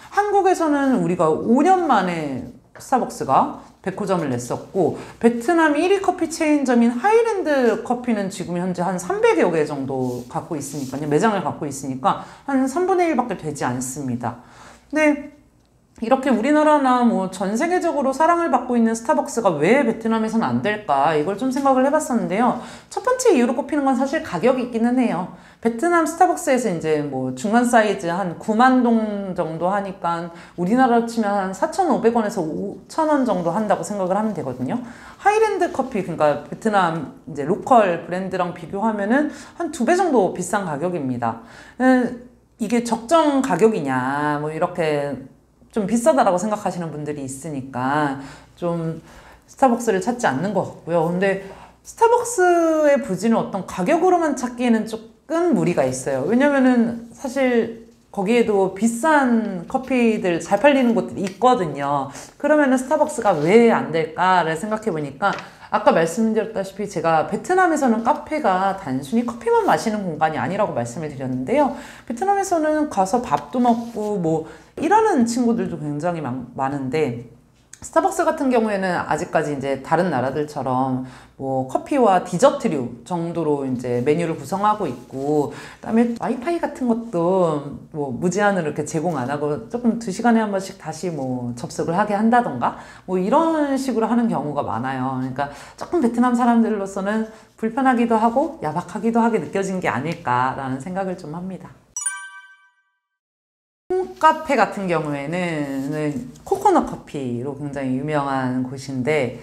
한국에서는 우리가 오 년 만에 스타벅스가 백 호점을 냈었고, 베트남 일 위 커피 체인점인 하이랜드 커피는 지금 현재 한 삼백여 개 정도 갖고 있으니까요. 매장을 갖고 있으니까 한 삼분의 일밖에 되지 않습니다. 근데 이렇게 우리나라나 뭐 전 세계적으로 사랑을 받고 있는 스타벅스가 왜 베트남에서는 안 될까, 이걸 좀 생각을 해봤었는데요. 첫 번째 이유로 꼽히는 건 사실 가격이 있기는 해요. 베트남 스타벅스에서 이제 뭐 중간 사이즈 한 구만 동 정도 하니까 우리나라로 치면 한 사천오백 원에서 오천 원 정도 한다고 생각을 하면 되거든요. 하이랜드 커피, 그러니까 베트남 이제 로컬 브랜드랑 비교하면은 한 두 배 정도 비싼 가격입니다. 이게 적정 가격이냐, 뭐 이렇게 좀 비싸다라고 생각하시는 분들이 있으니까 좀 스타벅스를 찾지 않는 것 같고요. 근데 스타벅스의 부진을 어떤 가격으로만 찾기에는 조금 무리가 있어요. 왜냐면은 사실 거기에도 비싼 커피들 잘 팔리는 곳들이 있거든요. 그러면은 스타벅스가 왜 안 될까를 생각해 보니까, 아까 말씀드렸다시피 제가 베트남에서는 카페가 단순히 커피만 마시는 공간이 아니라고 말씀을 드렸는데요. 베트남에서는 가서 밥도 먹고 뭐 일하는 친구들도 굉장히 많, 많은데, 스타벅스 같은 경우에는 아직까지 이제 다른 나라들처럼 뭐 커피와 디저트류 정도로 이제 메뉴를 구성하고 있고, 그다음에 와이파이 같은 것도 뭐 무제한으로 이렇게 제공 안 하고 조금 두 시간에 한 번씩 다시 뭐 접속을 하게 한다던가 뭐 이런 식으로 하는 경우가 많아요. 그러니까 조금 베트남 사람들로서는 불편하기도 하고 야박하기도 하게 느껴진 게 아닐까라는 생각을 좀 합니다. 콩카페 같은 경우에는 코코넛 커피로 굉장히 유명한 곳인데,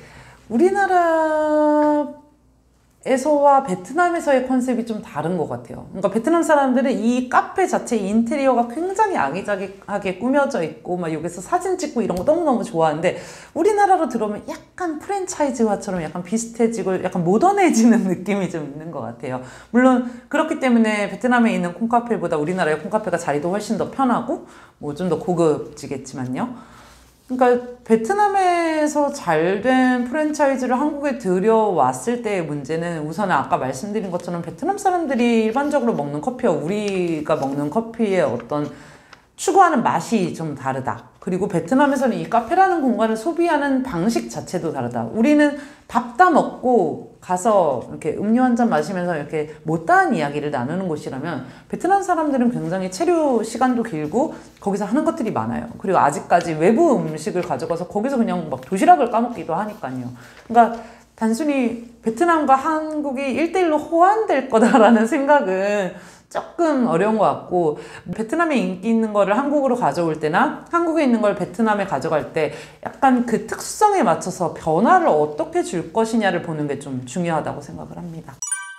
우리나라에서와 베트남에서의 컨셉이 좀 다른 것 같아요. 그러니까 베트남 사람들은 이 카페 자체 인테리어가 굉장히 아기자기하게 꾸며져 있고 막 여기서 사진 찍고 이런 거 너무너무 좋아하는데, 우리나라로 들어오면 약간 프랜차이즈화처럼 약간 비슷해지고 약간 모던해지는 느낌이 좀 있는 것 같아요. 물론 그렇기 때문에 베트남에 있는 콩카페보다 우리나라의 콩카페가 자리도 훨씬 더 편하고 뭐 좀 더 고급지겠지만요. 그러니까 베트남에서 잘된 프랜차이즈를 한국에 들여왔을 때의 문제는, 우선은 아까 말씀드린 것처럼 베트남 사람들이 일반적으로 먹는 커피와 우리가 먹는 커피의 어떤 추구하는 맛이 좀 다르다. 그리고 베트남에서는 이 카페라는 공간을 소비하는 방식 자체도 다르다. 우리는 밥 다 먹고 가서 이렇게 음료 한 잔 마시면서 이렇게 못다한 이야기를 나누는 곳이라면, 베트남 사람들은 굉장히 체류 시간도 길고 거기서 하는 것들이 많아요. 그리고 아직까지 외부 음식을 가져가서 거기서 그냥 막 도시락을 까먹기도 하니까요. 그러니까 단순히 베트남과 한국이 일 대일로 호환될 거다라는 생각은 조금 어려운 것 같고, 베트남에 인기 있는 거를 한국으로 가져올 때나 한국에 있는 걸 베트남에 가져갈 때 약간 그 특성에 맞춰서 변화를 어떻게 줄 것이냐를 보는 게 좀 중요하다고 생각을 합니다.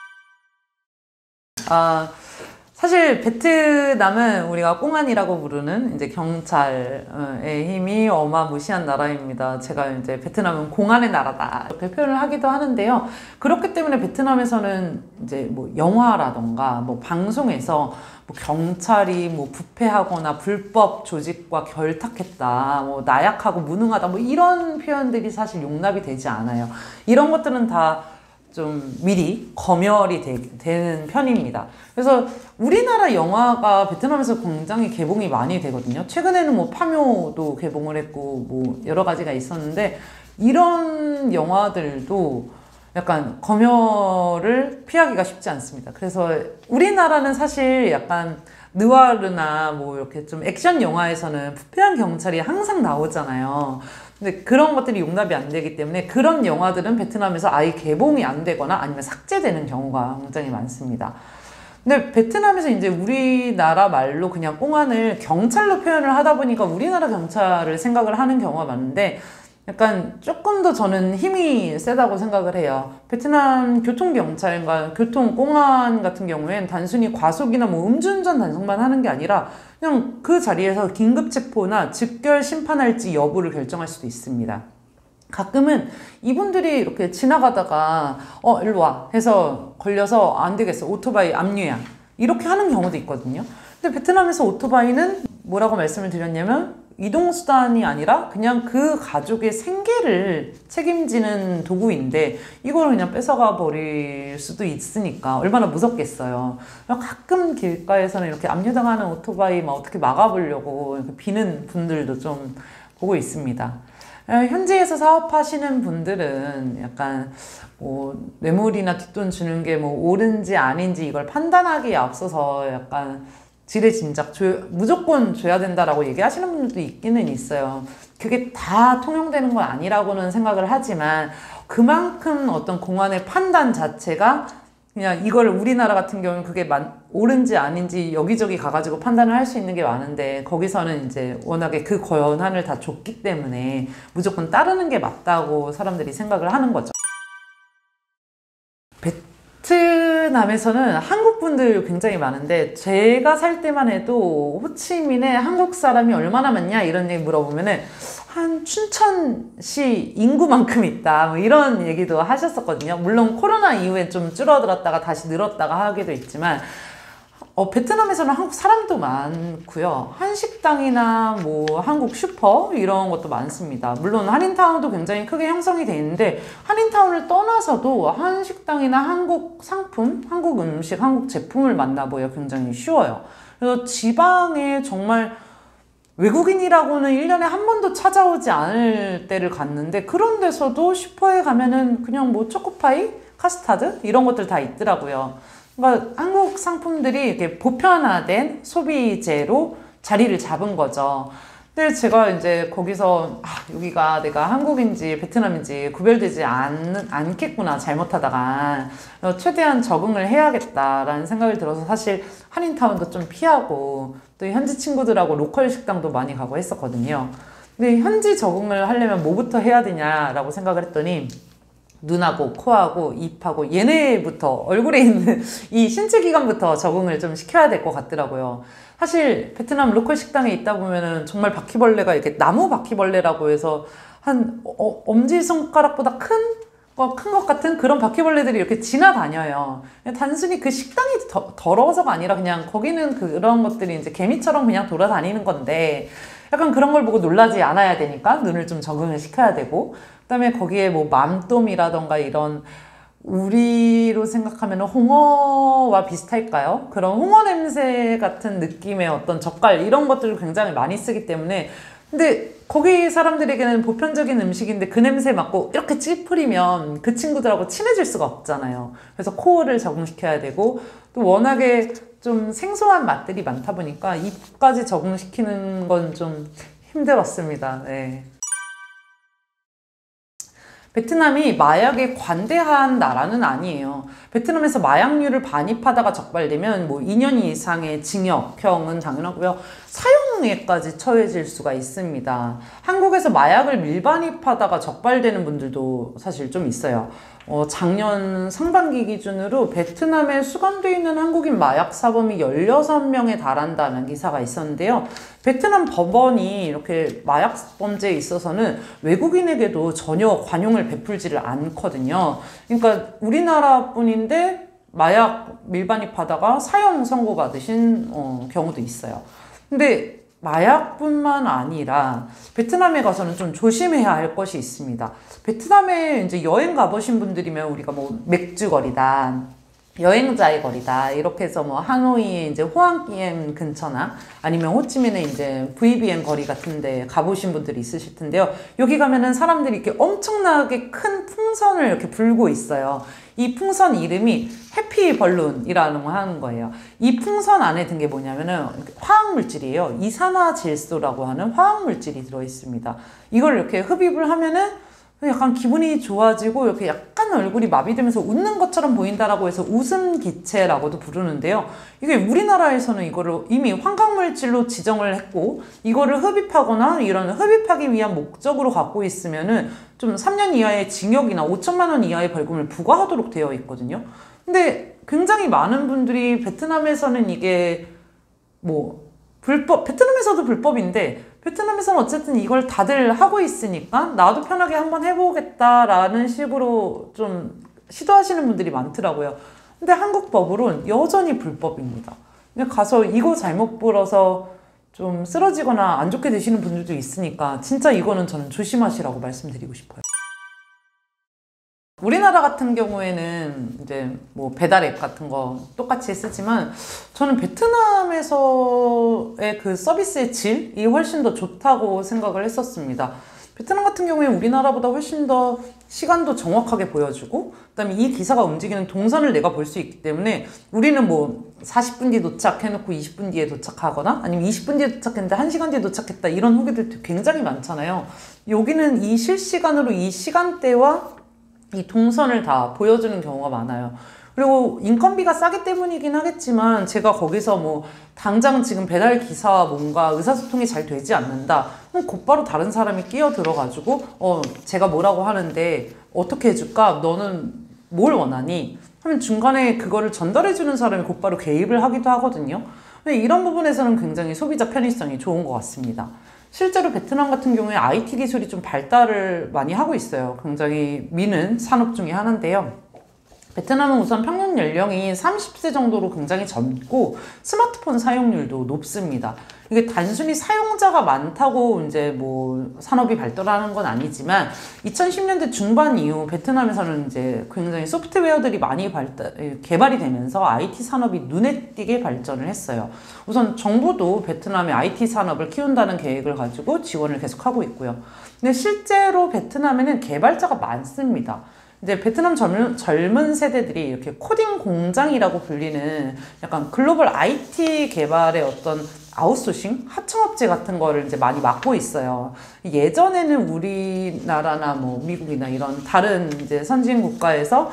아, 사실 베트남은 우리가 꽁안이라고 부르는 이제 경찰의 힘이 어마무시한 나라입니다. 제가 이제 베트남은 공안의 나라다 이렇게 표현을 하기도 하는데요. 그렇기 때문에 베트남에서는 이제 뭐 영화라던가 뭐 방송에서 뭐 경찰이 뭐 부패하거나 불법 조직과 결탁했다, 뭐 나약하고 무능하다, 뭐 이런 표현들이 사실 용납이 되지 않아요. 이런 것들은 다 좀 미리 검열이 되, 되는 편입니다. 그래서 우리나라 영화가 베트남에서 굉장히 개봉이 많이 되거든요. 최근에는 뭐 파묘도 개봉을 했고 뭐 여러 가지가 있었는데, 이런 영화들도 약간 검열을 피하기가 쉽지 않습니다. 그래서 우리나라는 사실 약간 느와르나 뭐 이렇게 좀 액션 영화에서는 부패한 경찰이 항상 나오잖아요. 근데 그런 것들이 용납이 안 되기 때문에 그런 영화들은 베트남에서 아예 개봉이 안 되거나 아니면 삭제되는 경우가 굉장히 많습니다. 근데 베트남에서 이제 우리나라 말로 그냥 꽁안을 경찰로 표현을 하다 보니까 우리나라 경찰을 생각을 하는 경우가 많은데, 약간 조금 더 저는 힘이 세다고 생각을 해요. 베트남 교통경찰과 교통공안 같은 경우엔 단순히 과속이나 뭐 음주운전 단속만 하는 게 아니라 그냥 그 자리에서 긴급체포나 즉결 심판할지 여부를 결정할 수도 있습니다. 가끔은 이분들이 이렇게 지나가다가 어 일로 와 해서 걸려서 안 되겠어, 오토바이 압류야, 이렇게 하는 경우도 있거든요. 근데 베트남에서 오토바이는 뭐라고 말씀을 드렸냐면 이동수단이 아니라 그냥 그 가족의 생계를 책임지는 도구인데 이걸 그냥 뺏어가 버릴 수도 있으니까 얼마나 무섭겠어요. 가끔 길가에서는 이렇게 압류당하는 오토바이 막 어떻게 막아보려고 이렇게 비는 분들도 좀 보고 있습니다. 현지에서 사업하시는 분들은 약간 뭐 뇌물이나 뒷돈 주는 게 뭐 옳은지 아닌지 이걸 판단하기에 앞서서 약간 지레짐작 줘, 무조건 줘야 된다라고 얘기하시는 분들도 있기는 있어요. 그게 다 통용되는 건 아니라고는 생각을 하지만 그만큼 어떤 공안의 판단 자체가 그냥 이걸 우리나라 같은 경우는 그게 만, 옳은지 아닌지 여기저기 가가지고 판단을 할 수 있는 게 많은데 거기서는 이제 워낙에 그 권한을 다 줬기 때문에 무조건 따르는 게 맞다고 사람들이 생각을 하는 거죠. 베트남에서는 한국 분들 굉장히 많은데 제가 살 때만 해도 호치민에 한국 사람이 얼마나 많냐 이런 얘기 물어보면은 한 춘천시 인구만큼 있다 뭐 이런 얘기도 하셨었거든요. 물론 코로나 이후에 좀 줄어들었다가 다시 늘었다가 하기도 있지만 어, 베트남에서는 한국 사람도 많고요. 한식당이나 뭐 한국 슈퍼 이런 것도 많습니다. 물론 한인타운도 굉장히 크게 형성이 돼 있는데 한인타운을 떠나서도 한식당이나 한국 상품, 한국 음식, 한국 제품을 만나보기가 굉장히 쉬워요. 그래서 지방에 정말 외국인이라고는 일 년에 한 번도 찾아오지 않을 때를 갔는데 그런 데서도 슈퍼에 가면은 그냥 뭐 초코파이, 카스타드 이런 것들 다 있더라고요. 그러니까 한국 상품들이 이렇게 보편화된 소비재로 자리를 잡은 거죠. 근데 제가 이제 거기서 아, 여기가 내가 한국인지 베트남인지 구별되지 않, 않겠구나 잘못하다가 최대한 적응을 해야겠다라는 생각이 들어서 사실 한인타운도 좀 피하고 또 현지 친구들하고 로컬 식당도 많이 가고 했었거든요. 근데 현지 적응을 하려면 뭐부터 해야 되냐라고 생각을 했더니 눈하고 코하고 입하고 얘네부터 얼굴에 있는 이 신체 기관부터 적응을 좀 시켜야 될 것 같더라고요. 사실 베트남 로컬 식당에 있다 보면은 정말 바퀴벌레가 이렇게 나무 바퀴벌레라고 해서 한 어, 엄지손가락보다 큰 거, 큰 것 같은 그런 바퀴벌레들이 이렇게 지나다녀요. 단순히 그 식당이 더, 더러워서가 아니라 그냥 거기는 그런 것들이 이제 개미처럼 그냥 돌아다니는 건데 약간 그런 걸 보고 놀라지 않아야 되니까 눈을 좀 적응을 시켜야 되고 그 다음에 거기에 뭐 맘똠이라던가 이런 우리로 생각하면 홍어와 비슷할까요? 그런 홍어 냄새 같은 느낌의 어떤 젓갈 이런 것들을 굉장히 많이 쓰기 때문에 근데 거기 사람들에게는 보편적인 음식인데 그 냄새 맡고 이렇게 찌푸리면 그 친구들하고 친해질 수가 없잖아요. 그래서 코어를 적응시켜야 되고 또 워낙에 좀 생소한 맛들이 많다 보니까 입까지 적응시키는 건 좀 힘들었습니다. 네. 베트남이 마약에 관대한 나라는 아니에요. 베트남에서 마약류를 반입하다가 적발되면 뭐 이 년 이상의 징역형은 당연하고요. 사형에까지 처해질 수가 있습니다. 한국에서 마약을 밀반입하다가 적발되는 분들도 사실 좀 있어요. 어, 작년 상반기 기준으로 베트남에 수감되어 있는 한국인 마약 사범이 열여섯 명에 달한다는 기사가 있었는데요. 베트남 법원이 이렇게 마약 범죄에 있어서는 외국인에게도 전혀 관용을 베풀지를 않거든요. 그러니까 우리나라 뿐인데 마약 밀반입하다가 사형 선고받으신 어, 경우도 있어요. 근데 마약뿐만 아니라 베트남에 가서는 좀 조심해야 할 것이 있습니다. 베트남에 이제 여행 가보신 분들이면 우리가 뭐 맥주거리다, 여행자의 거리다 이렇게 해서 뭐 하노이의 이제 호앙기엠 근처나 아니면 호치민의 이제 브이비엔 거리 같은데 가보신 분들이 있으실 텐데요. 여기 가면은 사람들이 이렇게 엄청나게 큰 풍선을 이렇게 불고 있어요. 이 풍선 이름이 해피 벌룬이라는 거 하는 거예요. 이 풍선 안에 든 게 뭐냐면은 화학물질이에요. 이산화질소라고 하는 화학물질이 들어있습니다. 이걸 이렇게 흡입을 하면은 약간 기분이 좋아지고 이렇게 약간 얼굴이 마비되면서 웃는 것처럼 보인다라고 해서 웃음 기체라고도 부르는데요. 이게 우리나라에서는 이거를 이미 환각물질로 지정을 했고 이거를 흡입하거나 이런 흡입하기 위한 목적으로 갖고 있으면은 좀 삼 년 이하의 징역이나 오천만 원 이하의 벌금을 부과하도록 되어 있거든요. 근데 굉장히 많은 분들이 베트남에서는 이게 뭐 불법, 베트남에서도 불법인데 베트남에서는 어쨌든 이걸 다들 하고 있으니까 나도 편하게 한번 해보겠다라는 식으로 좀 시도하시는 분들이 많더라고요. 근데 한국 법으로는 여전히 불법입니다. 근데 가서 이거 잘못 불어서 좀 쓰러지거나 안 좋게 되시는 분들도 있으니까 진짜 이거는 저는 조심하시라고 말씀드리고 싶어요. 우리나라 같은 경우에는 이제 뭐 배달 앱 같은 거 똑같이 쓰지만 저는 베트남에서의 그 서비스의 질이 훨씬 더 좋다고 생각을 했었습니다. 베트남 같은 경우에 우리나라보다 훨씬 더 시간도 정확하게 보여주고, 그다음에 이 기사가 움직이는 동선을 내가 볼 수 있기 때문에 우리는 뭐 사십 분 뒤에 도착해놓고 이십 분 뒤에 도착하거나 아니면 이십 분 뒤에 도착했는데 한 시간 뒤에 도착했다 이런 후기들 굉장히 많잖아요. 여기는 이 실시간으로 이 시간대와 이 동선을 다 보여주는 경우가 많아요. 그리고 인건비가 싸기 때문이긴 하겠지만 제가 거기서 뭐 당장 지금 배달 기사와 뭔가 의사소통이 잘 되지 않는다, 그럼 곧바로 다른 사람이 끼어들어가지고 어 제가 뭐라고 하는데 어떻게 해줄까? 너는 뭘 원하니? 하면 중간에 그거를 전달해주는 사람이 곧바로 개입을 하기도 하거든요. 근데 이런 부분에서는 굉장히 소비자 편의성이 좋은 것 같습니다. 실제로 베트남 같은 경우에 아이티 기술이 좀 발달을 많이 하고 있어요. 굉장히 미는 산업 중에 하나인데요. 베트남은 우선 평균 연령이 삼십 세 정도로 굉장히 젊고 스마트폰 사용률도 높습니다. 이게 단순히 사용자가 많다고 이제 뭐 산업이 발달하는 건 아니지만 이천십 년대 중반 이후 베트남에서는 이제 굉장히 소프트웨어들이 많이 발달, 개발이 되면서 아이티 산업이 눈에 띄게 발전을 했어요. 우선 정부도 베트남의 아이티 산업을 키운다는 계획을 가지고 지원을 계속하고 있고요. 근데 실제로 베트남에는 개발자가 많습니다. 이제 베트남 젊은, 젊은 세대들이 이렇게 코딩 공장이라고 불리는 약간 글로벌 아이티 개발의 어떤 아웃소싱? 하청업체 같은 거를 이제 많이 맡고 있어요. 예전에는 우리나라나 뭐 미국이나 이런 다른 이제 선진 국가에서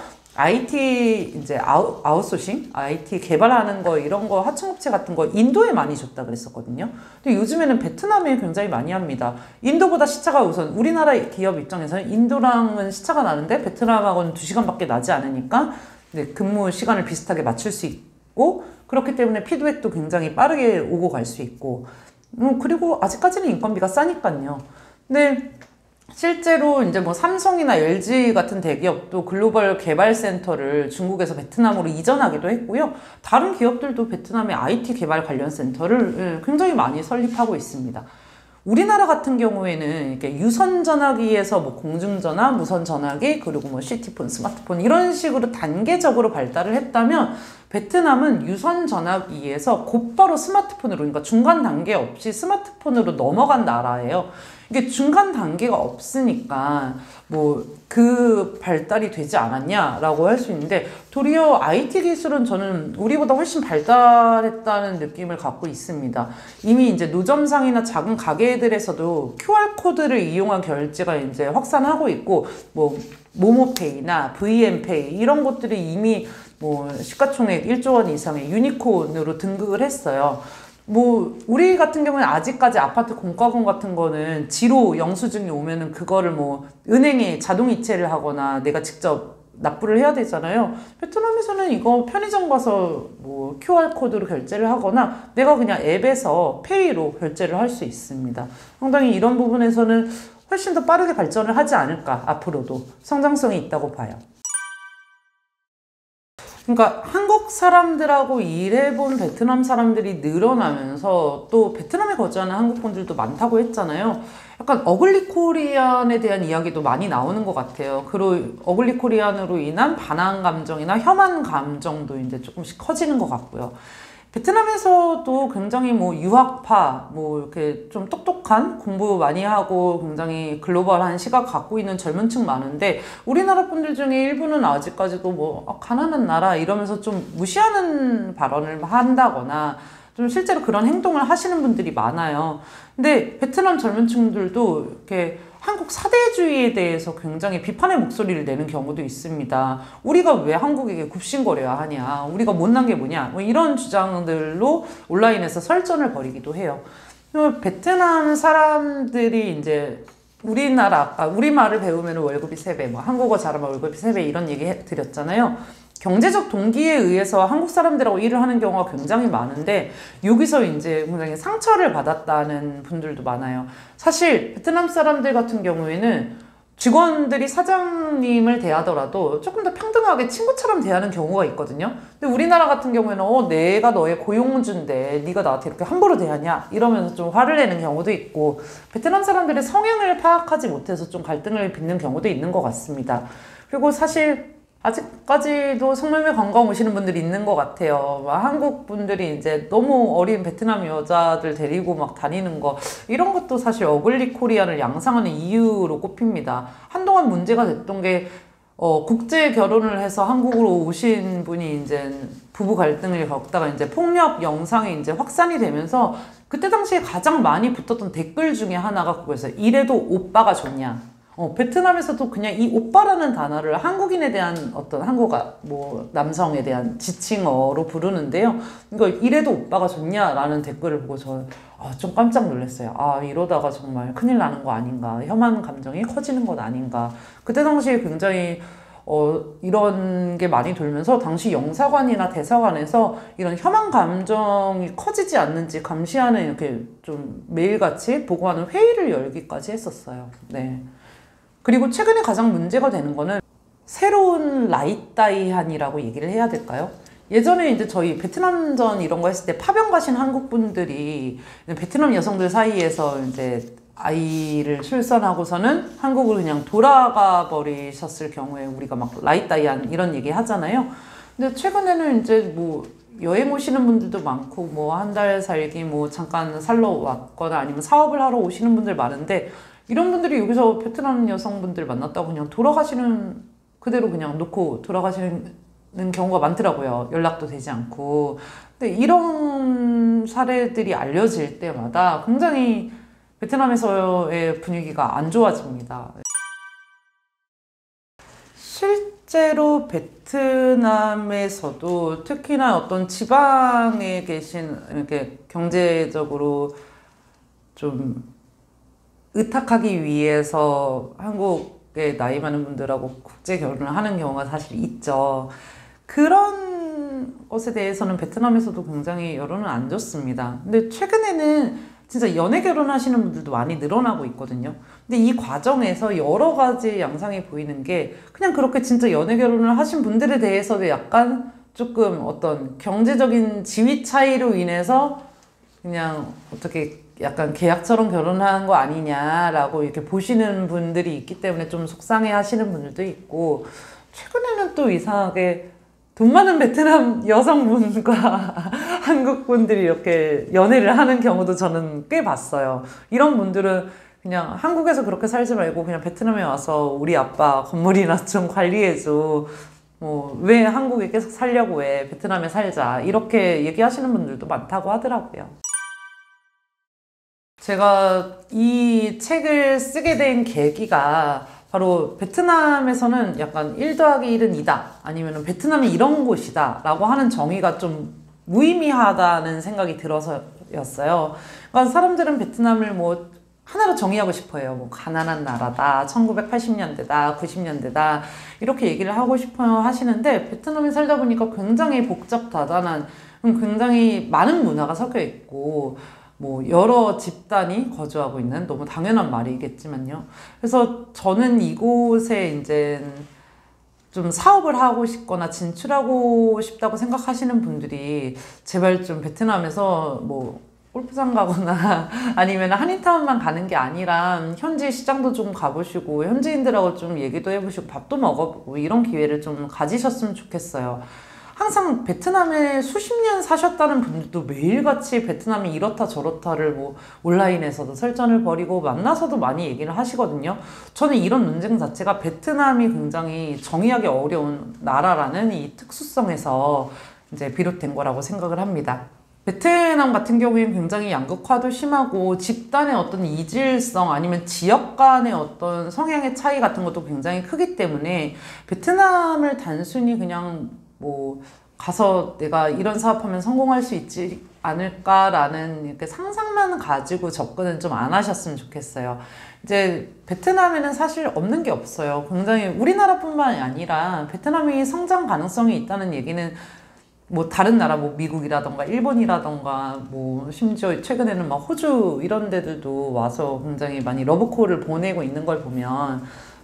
아이티 이제 아웃, 아웃소싱? 아이티 개발하는 거 이런 거 하청업체 같은 거 인도에 많이 줬다 그랬었거든요. 근데 요즘에는 베트남에 굉장히 많이 합니다. 인도보다 시차가 우선 우리나라 기업 입장에서는 인도랑은 시차가 나는데 베트남하고는 두 시간밖에 나지 않으니까 네, 근무 시간을 비슷하게 맞출 수 있고, 그렇기 때문에 피드백도 굉장히 빠르게 오고 갈 수 있고, 음, 그리고 아직까지는 인건비가 싸니까요. 근데 실제로 이제 뭐 삼성이나 엘지 같은 대기업도 글로벌 개발 센터를 중국에서 베트남으로 이전하기도 했고요. 다른 기업들도 베트남의 아이티 개발 관련 센터를 굉장히 많이 설립하고 있습니다. 우리나라 같은 경우에는 이렇게 유선 전화기에서 뭐 공중전화, 무선 전화기, 그리고 뭐 시티폰, 스마트폰 이런 식으로 단계적으로 발달을 했다면 베트남은 유선 전화기에서 곧바로 스마트폰으로, 그러니까 중간 단계 없이 스마트폰으로 넘어간 나라예요. 이게 중간 단계가 없으니까 뭐 그 발달이 되지 않았냐라고 할 수 있는데, 도리어 아이티 기술은 저는 우리보다 훨씬 발달했다는 느낌을 갖고 있습니다. 이미 이제 노점상이나 작은 가게들에서도 큐알 코드를 이용한 결제가 이제 확산하고 있고, 뭐 모모페이나 브이엠페이 이런 것들이 이미 뭐 시가총액 일조 원 이상의 유니콘으로 등극을 했어요. 뭐 우리 같은 경우는 아직까지 아파트 공과금 같은 거는 지로 영수증이 오면은 그거를 뭐 은행에 자동 이체를 하거나 내가 직접 납부를 해야 되잖아요. 베트남에서는 이거 편의점 가서 뭐 큐알 코드로 결제를 하거나 내가 그냥 앱에서 페이로 결제를 할 수 있습니다. 상당히 이런 부분에서는 훨씬 더 빠르게 발전을 하지 않을까, 앞으로도 성장성이 있다고 봐요. 그러니까 한국 사람들하고 일해본 베트남 사람들이 늘어나면서 또 베트남에 거주하는 한국 분들도 많다고 했잖아요. 약간 어글리 코리안에 대한 이야기도 많이 나오는 것 같아요. 그리고 어글리 코리안으로 인한 반항 감정이나 혐한 감정도 이제 조금씩 커지는 것 같고요. 베트남에서도 굉장히 뭐 유학파, 뭐 이렇게 좀 똑똑한, 공부 많이 하고 굉장히 글로벌한 시각 갖고 있는 젊은 층 많은데, 우리나라 분들 중에 일부는 아직까지도 뭐 아, 가난한 나라 이러면서 좀 무시하는 발언을 한다거나 좀 실제로 그런 행동을 하시는 분들이 많아요. 근데 베트남 젊은 층들도 이렇게 한국 사대주의에 대해서 굉장히 비판의 목소리를 내는 경우도 있습니다. 우리가 왜 한국에게 굽신거려야 하냐, 우리가 못난 게 뭐냐, 뭐 이런 주장들로 온라인에서 설전을 벌이기도 해요. 베트남 사람들이 이제 우리나라, 아까 우리말을 배우면 월급이 세 배, 뭐 한국어 잘하면 월급이 세 배 이런 얘기 해 드렸잖아요. 경제적 동기에 의해서 한국 사람들하고 일을 하는 경우가 굉장히 많은데, 여기서 이제 굉장히 상처를 받았다는 분들도 많아요. 사실 베트남 사람들 같은 경우에는 직원들이 사장님을 대하더라도 조금 더 평등하게 친구처럼 대하는 경우가 있거든요. 근데 우리나라 같은 경우에는 어 내가 너의 고용주인데 네가 나한테 이렇게 함부로 대하냐 이러면서 좀 화를 내는 경우도 있고, 베트남 사람들의 성향을 파악하지 못해서 좀 갈등을 빚는 경우도 있는 것 같습니다. 그리고 사실 아직까지도 성매매 관광 오시는 분들이 있는 것 같아요. 막 한국 분들이 이제 너무 어린 베트남 여자들 데리고 막 다니는 거, 이런 것도 사실 어글리 코리안을 양상하는 이유로 꼽힙니다. 한동안 문제가 됐던 게 어, 국제 결혼을 해서 한국으로 오신 분이 이제 부부 갈등을 겪다가 이제 폭력 영상이 이제 확산이 되면서, 그때 당시에 가장 많이 붙었던 댓글 중에 하나가 그거였어요. 이래도 오빠가 좋냐. 어, 베트남에서도 그냥 이 오빠라는 단어를 한국인에 대한 어떤 한국아, 뭐, 남성에 대한 지칭어로 부르는데요. 이거 이래도 오빠가 좋냐라는 댓글을 보고 저는 아, 좀 깜짝 놀랐어요. 아, 이러다가 정말 큰일 나는 거 아닌가. 혐한 감정이 커지는 것 아닌가. 그때 당시에 굉장히 어, 이런 게 많이 돌면서 당시 영사관이나 대사관에서 이런 혐한 감정이 커지지 않는지 감시하는 이렇게 좀 매일같이 보고하는 회의를 열기까지 했었어요. 네. 그리고 최근에 가장 문제가 되는 거는 새로운 라이따이한이라고 얘기를 해야 될까요? 예전에 이제 저희 베트남전 이런 거 했을 때 파병 가신 한국 분들이 베트남 여성들 사이에서 이제 아이를 출산하고서는 한국을 그냥 돌아가 버리셨을 경우에 우리가 막 라이따이한 이런 얘기 하잖아요. 근데 최근에는 이제 뭐 여행 오시는 분들도 많고 뭐 한 달 살기 뭐 잠깐 살러 왔거나 아니면 사업을 하러 오시는 분들 많은데, 이런 분들이 여기서 베트남 여성분들 만났다고 그냥 돌아가시는, 그대로 그냥 놓고 돌아가시는 경우가 많더라고요. 연락도 되지 않고. 근데 이런 사례들이 알려질 때마다 굉장히 베트남에서의 분위기가 안 좋아집니다. 실제로 베트남에서도 특히나 어떤 지방에 계신 이렇게 경제적으로 좀 의탁하기 위해서 한국의 나이 많은 분들하고 국제 결혼을 하는 경우가 사실 있죠. 그런 것에 대해서는 베트남에서도 굉장히 여론은 안 좋습니다. 근데 최근에는 진짜 연애 결혼하시는 분들도 많이 늘어나고 있거든요. 근데 이 과정에서 여러 가지 양상이 보이는 게, 그냥 그렇게 진짜 연애 결혼을 하신 분들에 대해서도 약간 조금 어떤 경제적인 지위 차이로 인해서 그냥 어떻게 약간 계약처럼 결혼한 거 아니냐라고 이렇게 보시는 분들이 있기 때문에 좀 속상해 하시는 분들도 있고, 최근에는 또 이상하게 돈 많은 베트남 여성분과 한국 분들이 이렇게 연애를 하는 경우도 저는 꽤 봤어요. 이런 분들은 그냥 한국에서 그렇게 살지 말고 그냥 베트남에 와서 우리 아빠 건물이나 좀 관리해줘. 뭐, 왜 한국에 계속 살려고 해. 베트남에 살자. 이렇게 얘기하시는 분들도 많다고 하더라고요. 제가 이 책을 쓰게 된 계기가 바로 베트남에서는 약간 일 더하기 일은 이다, 아니면 베트남이 이런 곳이다 라고 하는 정의가 좀 무의미하다는 생각이 들어서였어요. 그러니까 사람들은 베트남을 뭐 하나로 정의하고 싶어요. 뭐 가난한 나라다, 천구백팔십 년대다, 구십 년대다 이렇게 얘기를 하고 싶어요 하시는데, 베트남에 살다 보니까 굉장히 복잡다단한, 굉장히 많은 문화가 섞여 있고 뭐 여러 집단이 거주하고 있는, 너무 당연한 말이겠지만요. 그래서 저는 이곳에 이제 좀 사업을 하고 싶거나 진출하고 싶다고 생각하시는 분들이 제발 좀 베트남에서 뭐 골프장 가거나 아니면 한인타운만 가는 게 아니라 현지 시장도 좀 가보시고 현지인들하고 좀 얘기도 해보시고 밥도 먹어보고 이런 기회를 좀 가지셨으면 좋겠어요. 항상 베트남에 수십 년 사셨다는 분들도 매일같이 베트남이 이렇다 저렇다를 뭐 온라인에서도 설전을 벌이고 만나서도 많이 얘기를 하시거든요. 저는 이런 논쟁 자체가 베트남이 굉장히 정의하기 어려운 나라라는 이 특수성에서 이제 비롯된 거라고 생각을 합니다. 베트남 같은 경우에는 굉장히 양극화도 심하고 집단의 어떤 이질성 아니면 지역 간의 어떤 성향의 차이 같은 것도 굉장히 크기 때문에 베트남을 단순히 그냥 뭐 가서 내가 이런 사업하면 성공할 수 있지 않을까라는 이렇게 상상만 가지고 접근은 좀 안 하셨으면 좋겠어요. 이제 베트남에는 사실 없는 게 없어요. 굉장히 우리나라뿐만이 아니라 베트남이 성장 가능성이 있다는 얘기는 뭐 다른 나라 뭐 미국이라던가 일본이라던가 뭐 심지어 최근에는 막 호주 이런 데들도 와서 굉장히 많이 러브콜을 보내고 있는 걸 보면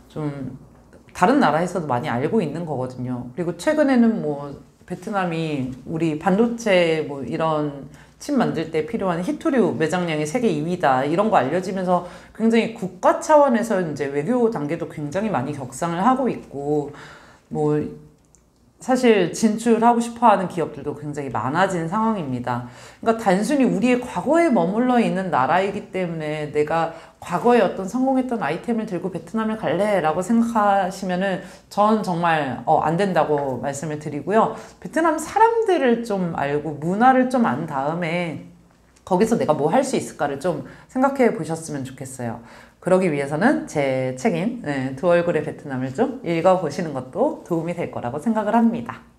좀 다른 나라에서도 많이 알고 있는 거거든요. 그리고 최근에는 뭐 베트남이 우리 반도체 뭐 이런 칩 만들 때 필요한 히토류 매장량이 세계 이 위다 이런 거 알려지면서 굉장히 국가 차원에서 이제 외교 단계도 굉장히 많이 격상을 하고 있고 뭐 사실 진출하고 싶어 하는 기업들도 굉장히 많아진 상황입니다. 그러니까 단순히 우리의 과거에 머물러 있는 나라이기 때문에 내가 과거에 어떤 성공했던 아이템을 들고 베트남을 갈래 라고 생각하시면은 전 정말 어, 안 된다고 말씀을 드리고요. 베트남 사람들을 좀 알고 문화를 좀 안 다음에 거기서 내가 뭐 할 수 있을까를 좀 생각해 보셨으면 좋겠어요. 그러기 위해서는 제 책인 네, 두 얼굴의 베트남을 좀 읽어보시는 것도 도움이 될 거라고 생각을 합니다.